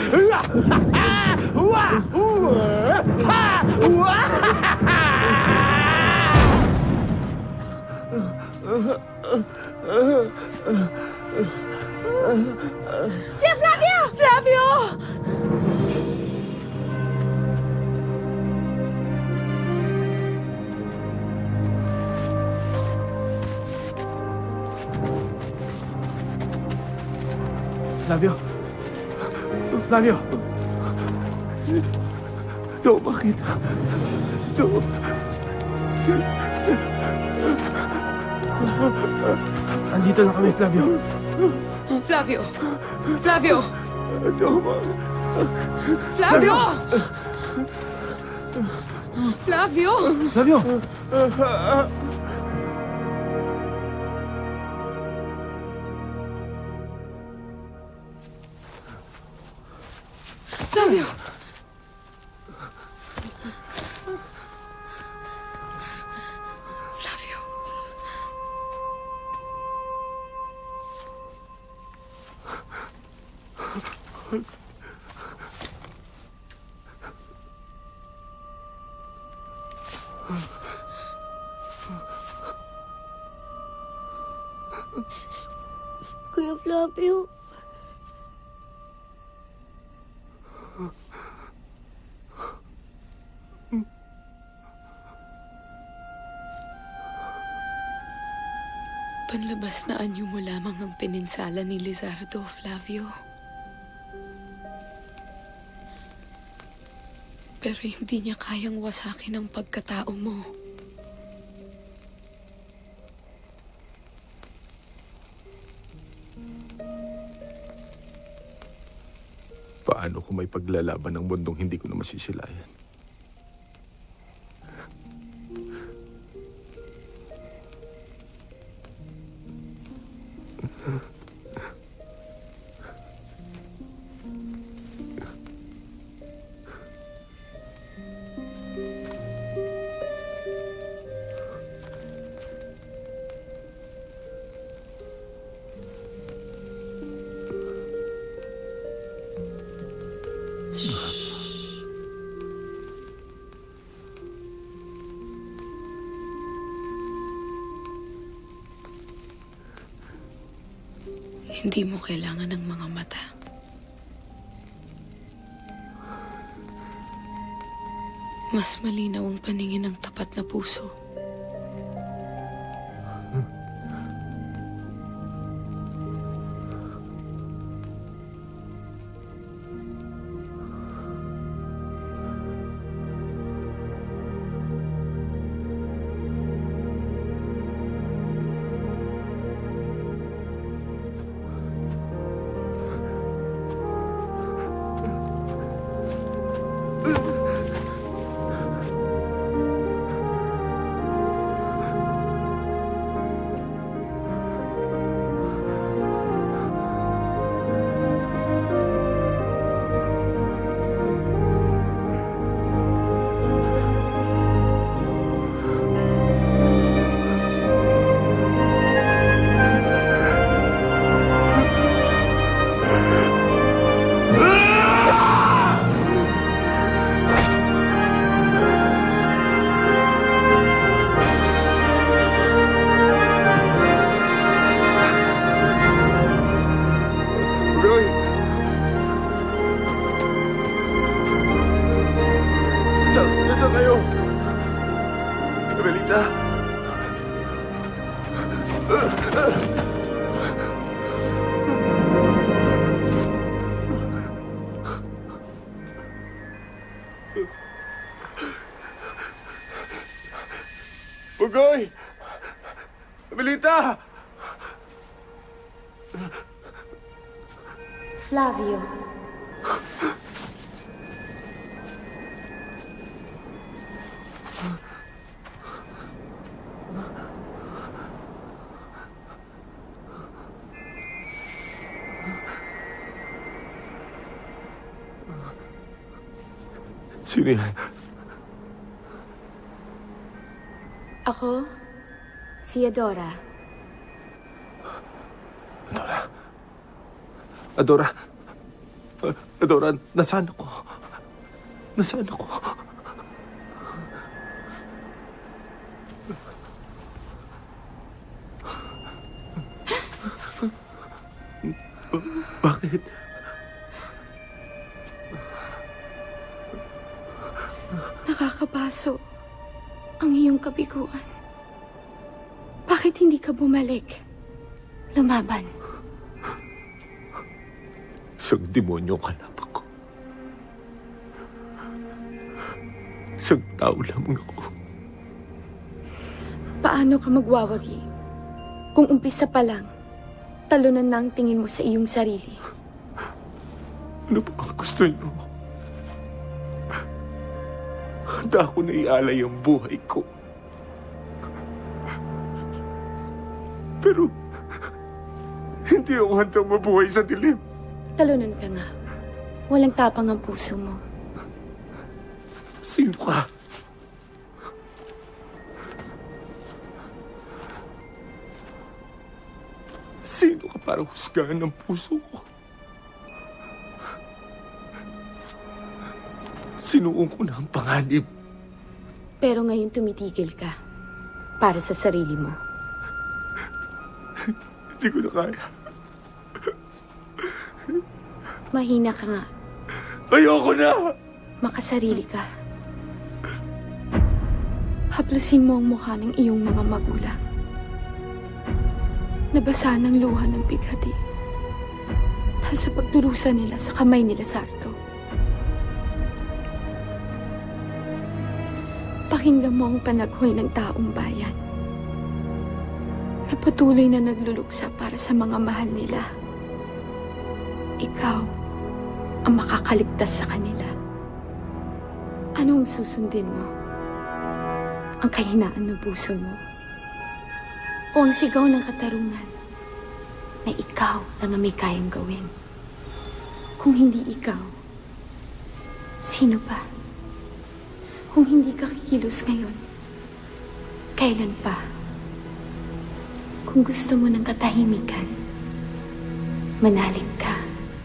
Flavio! Flavio! Flavio! Flavio! Do, bakit? Do. Andito lang kami, Flavio. Flavio! Flavio! Do, bakit? Flavio! Flavio! Flavio! Flavio! Flavio! you. Panlabas na anyo mo lamang ang peninsala ni Lizardo, Flavio. Pero hindi niya kayang wasakin ang pagkatao mo. Paano kung may paglalaban ng mundong hindi ko na masisilayan? Hindi mo kailangan ng mga mata. Mas malinaw ang paningin ng tapat na puso. Bugoy! Belita! Flavio. Sino yan? Ako, si Adora. Adora? Adora? Adora, nasaan ako? Nasaan ako? Bakit? Nakakabaso ang iyong kabiguan. Bakit hindi ka bumalik? Lumaban. Isang demonyo ang kalaban ko. Isang tao lamang ako. Paano ka magwawagi kung umpisa pa lang, talunan na ang tingin mo sa iyong sarili? Ano ba ang gusto niyo? Handa ako na ialay ang buhay ko. Pero, hindi ako handang mabuhay sa dilim. Talunan ka nga. Walang tapang ang puso mo. Sino ka? Sino ka para husgahan ng puso ko? Sinuong ko na ang panganib. Pero ngayon tumitigil ka para sa sarili mo. Hindi ko na kaya. Mahina ka nga. Ayoko na! Makasarili ka. Haplusin mo ang mukha ng iyong mga magulang. Nabasa ng luha ng bighati dahil sa pagdurusa nila sa kamay ni Lizardo. Pakinggan mo ang panaghoy ng taong bayan na patuloy na nagluluksa para sa mga mahal nila. Ikaw ang makakaligtas sa kanila. Ano ang susundin mo? Ang kahinaan ng puso mo? O ang sigaw ng katarungan na ikaw lang ang may kayang gawin? Kung hindi ikaw, sino pa? Kung hindi ka kikilos ngayon, kailan pa? Kung gusto mo ng katahimikan, manalig ka.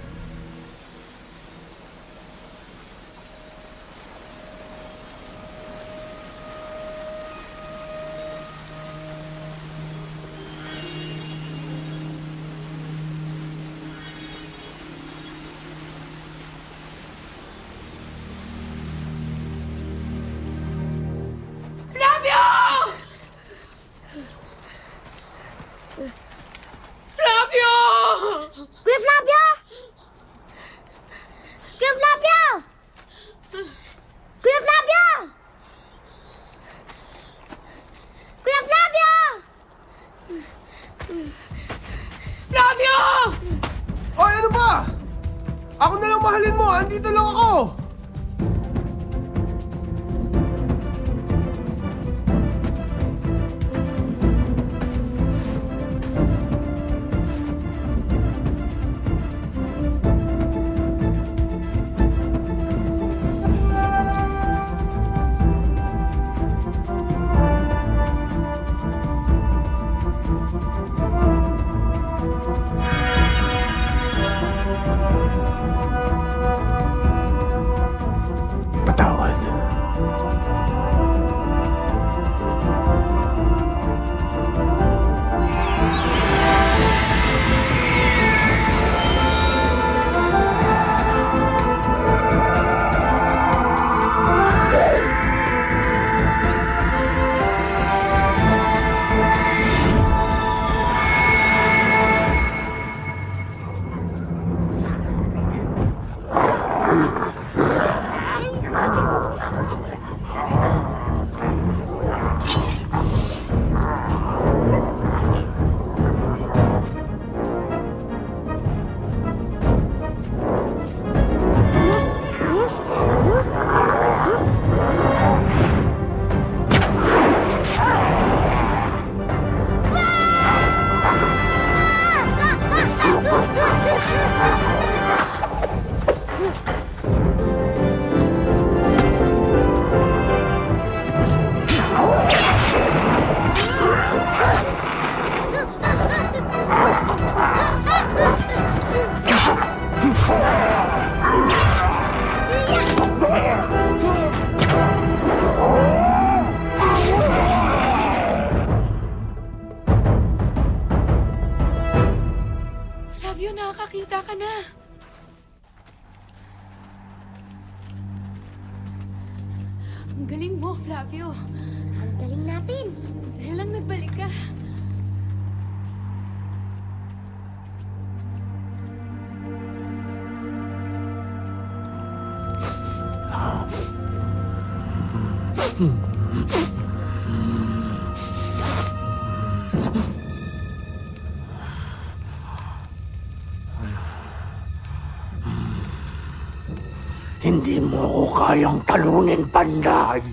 Hindi mo ako kayang talunin, Panday.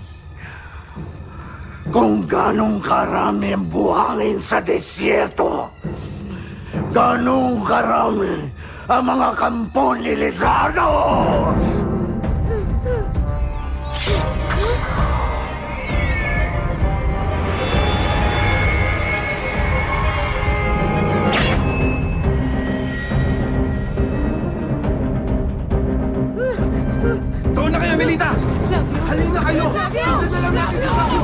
Kung ganong karami ang buhangin sa desierto, ganong karami ang mga kampo ni Lizardo! Doon na kayo, Melita! Halina kayo! Sundan na lang natin sa tayo!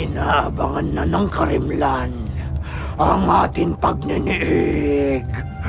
Inaabangan na ng Karimlan ang ating pagniniig.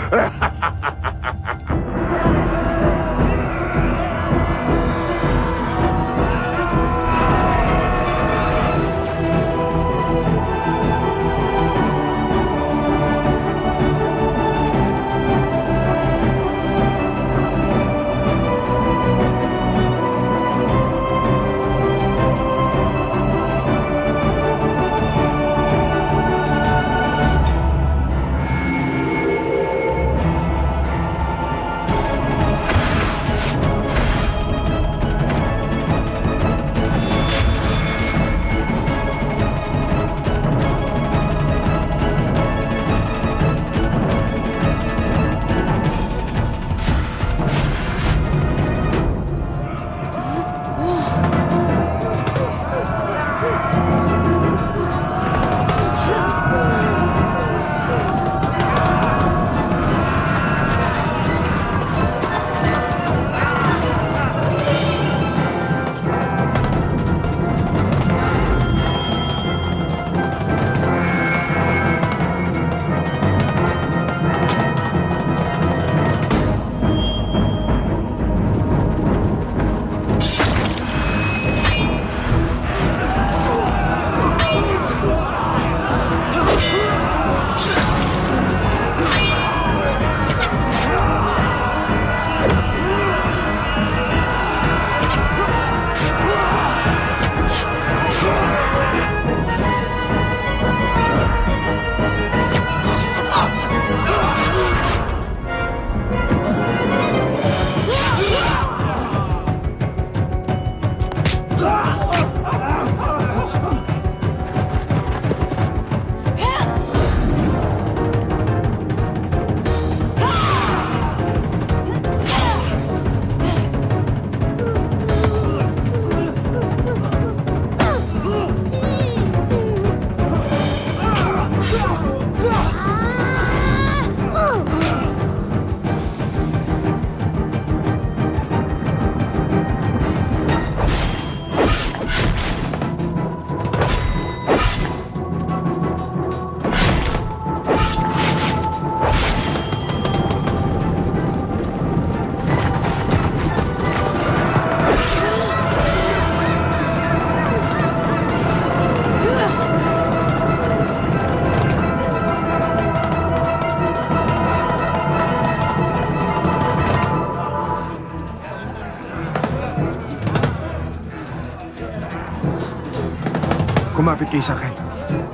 Kumapit kayo sa akin.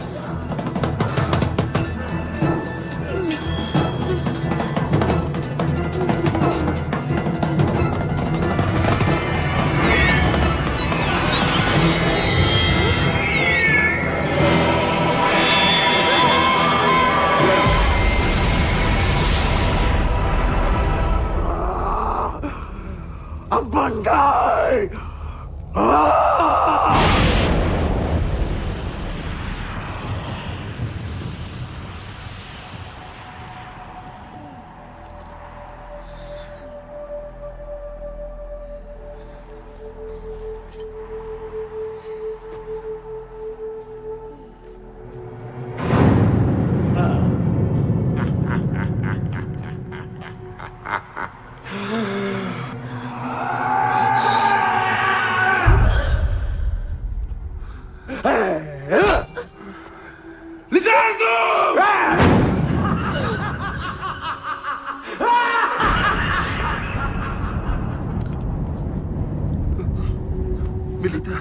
Ang banday! Ah! Melita.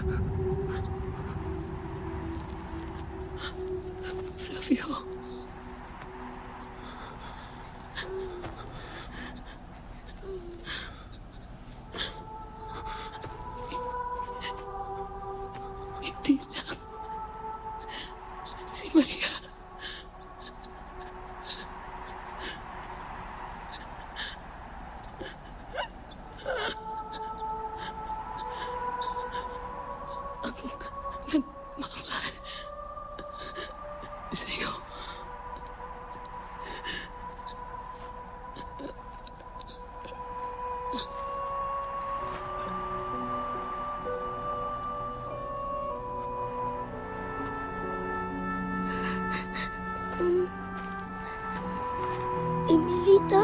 Flavio. Hindi lang. Si Maria. Ang nagmamahal sa'yo. Emilita?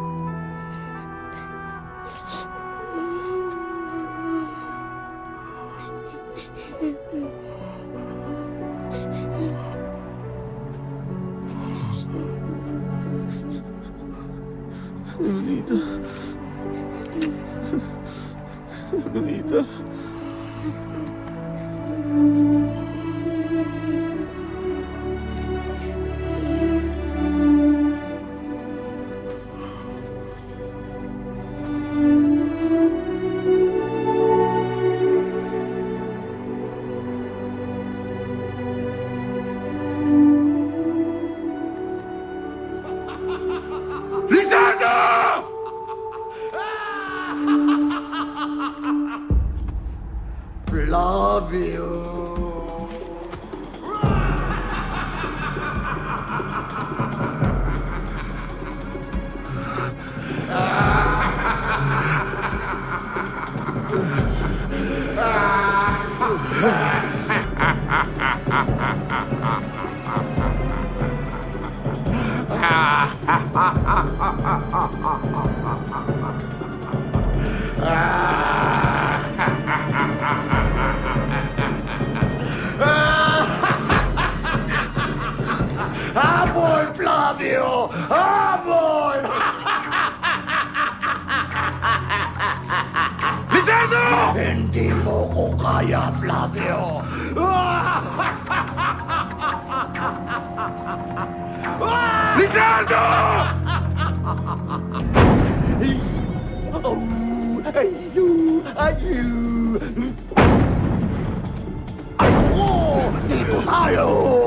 Emilita. Emilita. Love you. Habol, Flavio! Habol! Lizardo! Hindi mo ko kaya, Flavio! Lizardo! Oh, ayu, ayu. Ako, dito tayo!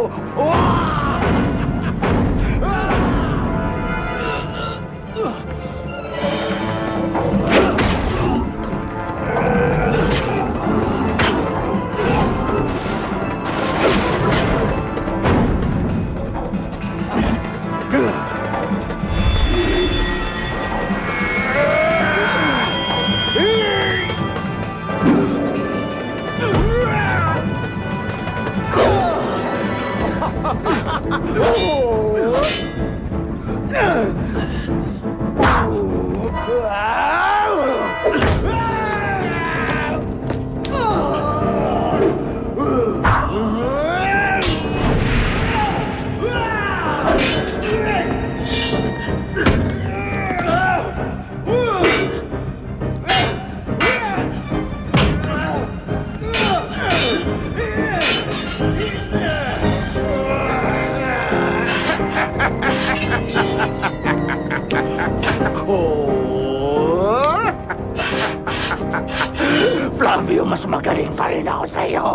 Flavio, mas magaling pa rin ako sa'yo.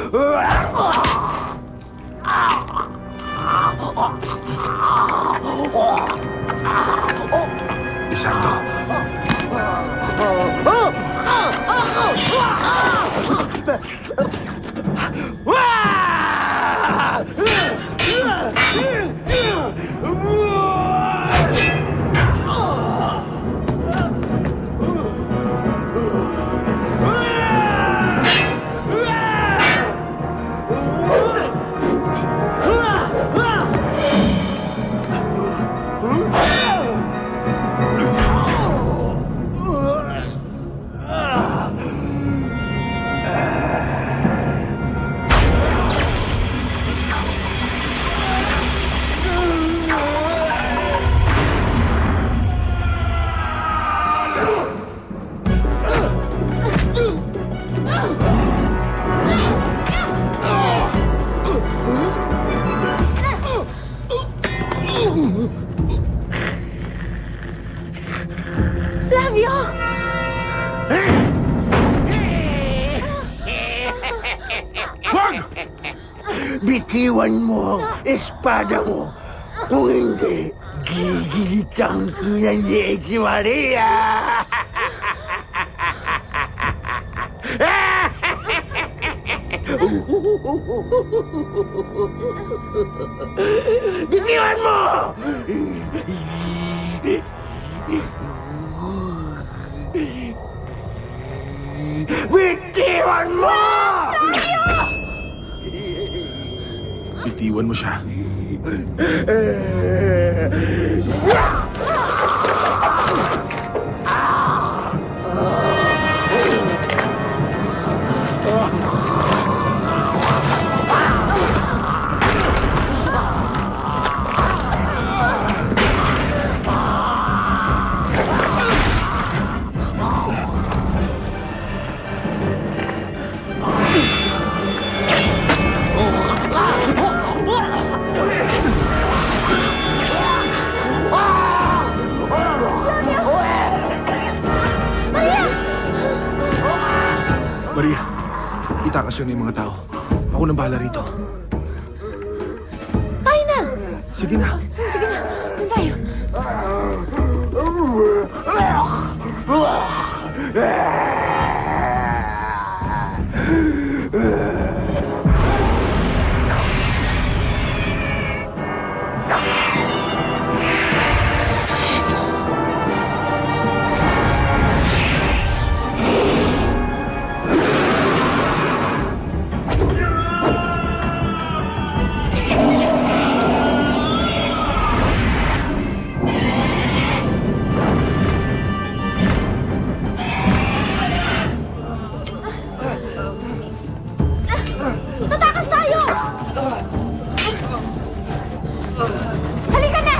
Lizardo. Flavio! Wag! Bitiwan mo ang espada mo. Kung hindi, gigigitang ko yan ni si Maria. Bitiwan mo! Bitiwan mo! Bitiwan mo siya. Maria, itakas yun yung mga tao. Ako nang bahala rito. Tayo na! Sige na. Sige na, doon tayo. Tatakas tayo! Halika na!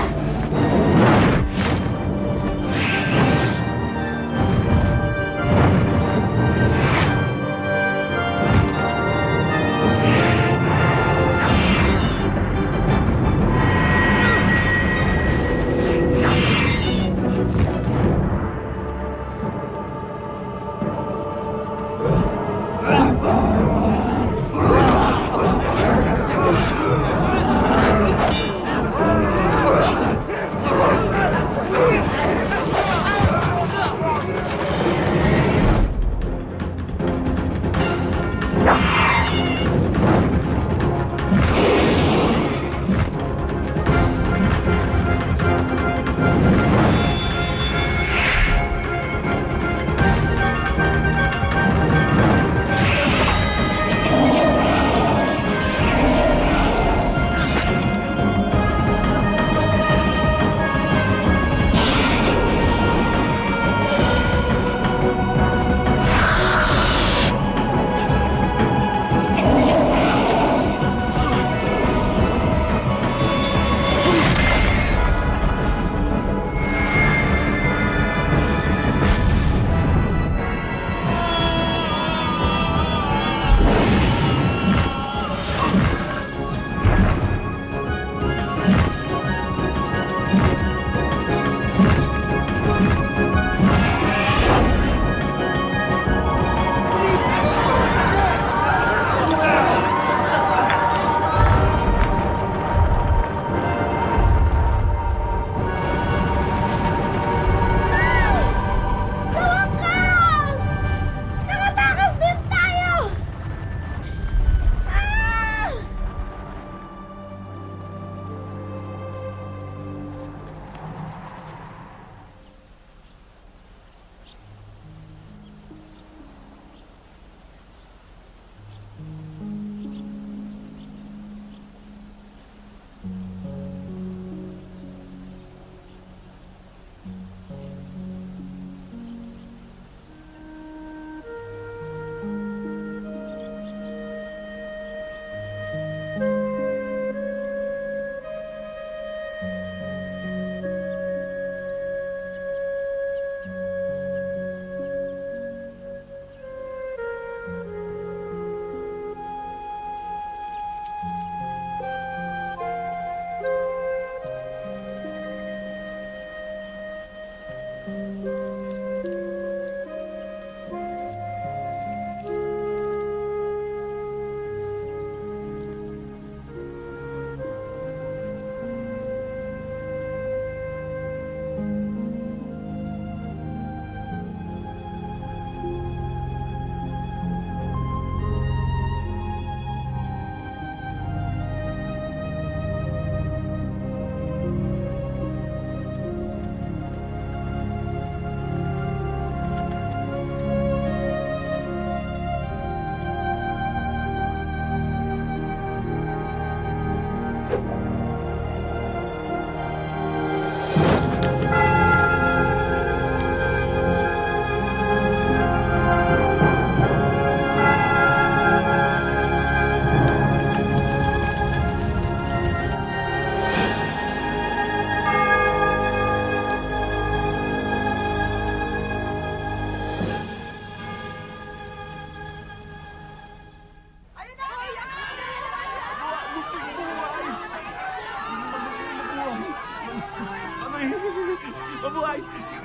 Mabuhay!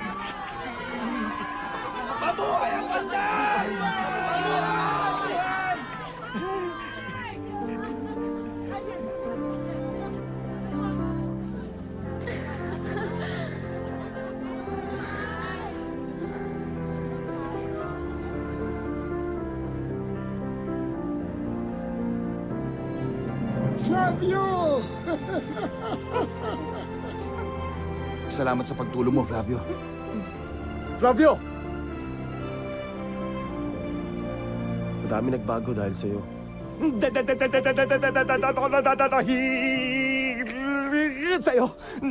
Mabuhay ang Panday! Mabuhay! Flavio! Salamat sa pagtulong mo, Flavio. Flavio! Madami nagbago dahil sa'yo. Sa'yo!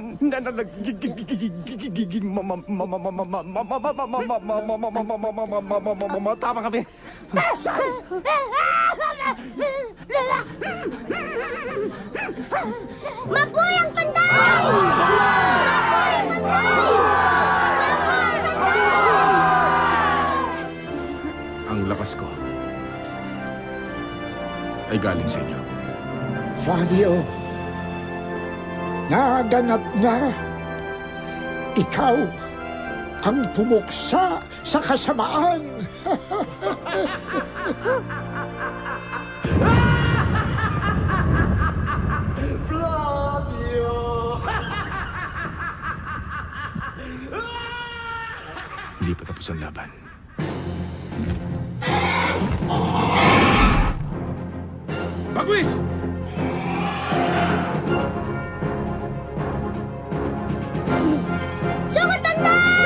Nagiging tama kami. Mabuhay ang Panday! Ang lakas ko ay galing sa inyo. Flavio, naganap na. Ikaw ang pumuksa sa kasamaan. Flavio! Hindi pa tapos ang laban. Bagwis! Sugod Panday!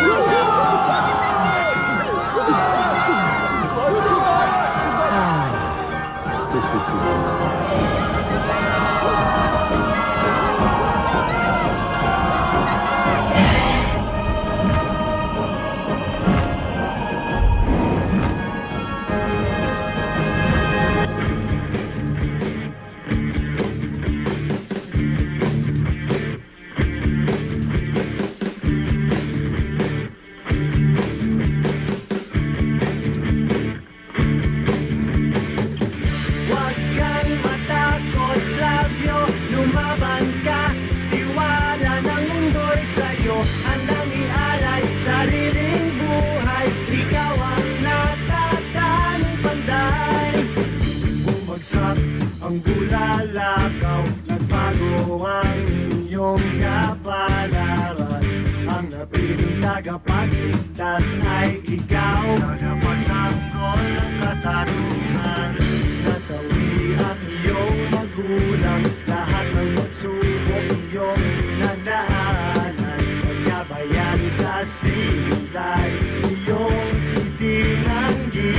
Huwag kang matakot, Flavio. Lumaban ka. Tiwala ng mundo'y sa'yo. Handang ialay sariling buhay. Ikaw ang natataning Panday. Bumagsak ang bulalakaw. Nagbago ang iyong kapalaran. Ang napiling tagapagligtas ay ikaw. Nagapatanggol ng katarungan. Nasawi ang iyong magulang. Lahat ng pagsubok iyong pinagdaanan. Pagkabayan sa silay iyong itinanggi.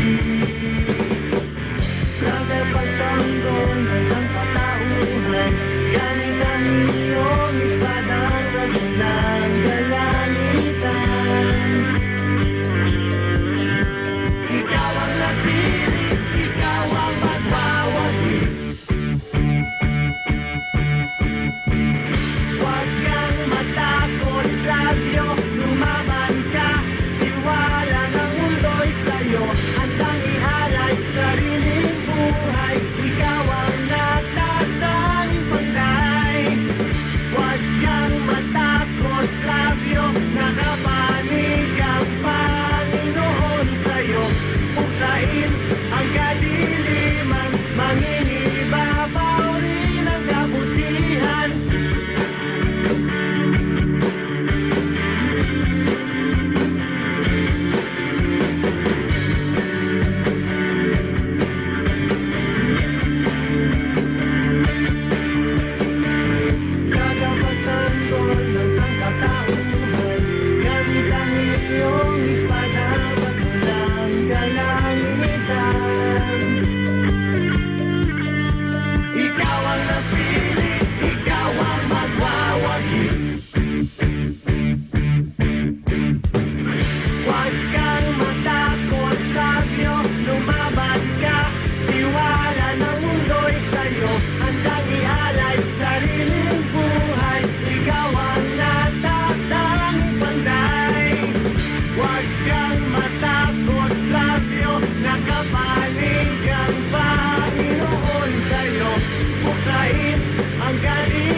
Grabe pagtanggol ng sangkatauhan. Gamit ang iyong espada ng galangitan. Ikaw ang napili, ikaw ang magwawagi. Huwag kang matakot, Flavio. Lumaban ka. Tiwala ng mundo'y sa'yo. Handang ialay sariling buhay. Ikaw ang natataning Panday. Huwag kang matakot, Flavio. Nakapanig ang Panginoon sa'yo. Puksain ang kadiliman. Manginibabaw rin ang kabutihan. Nagapatanggol ng sangkatauhan. Gamit ang iyong espada pagmulang galangitan. Ikaw ang napili, ikaw ang magwawagi. Huwag kang matakot, Flavio. Lumaban ka. Tiwala ng mundo'y sa'yo. Handang ialay sariling buhay. Ikaw ang natataning Panday. Huwag kang matakot, Flavio. Nakapanig ang Panginoon sa'yo. Buksain ang galing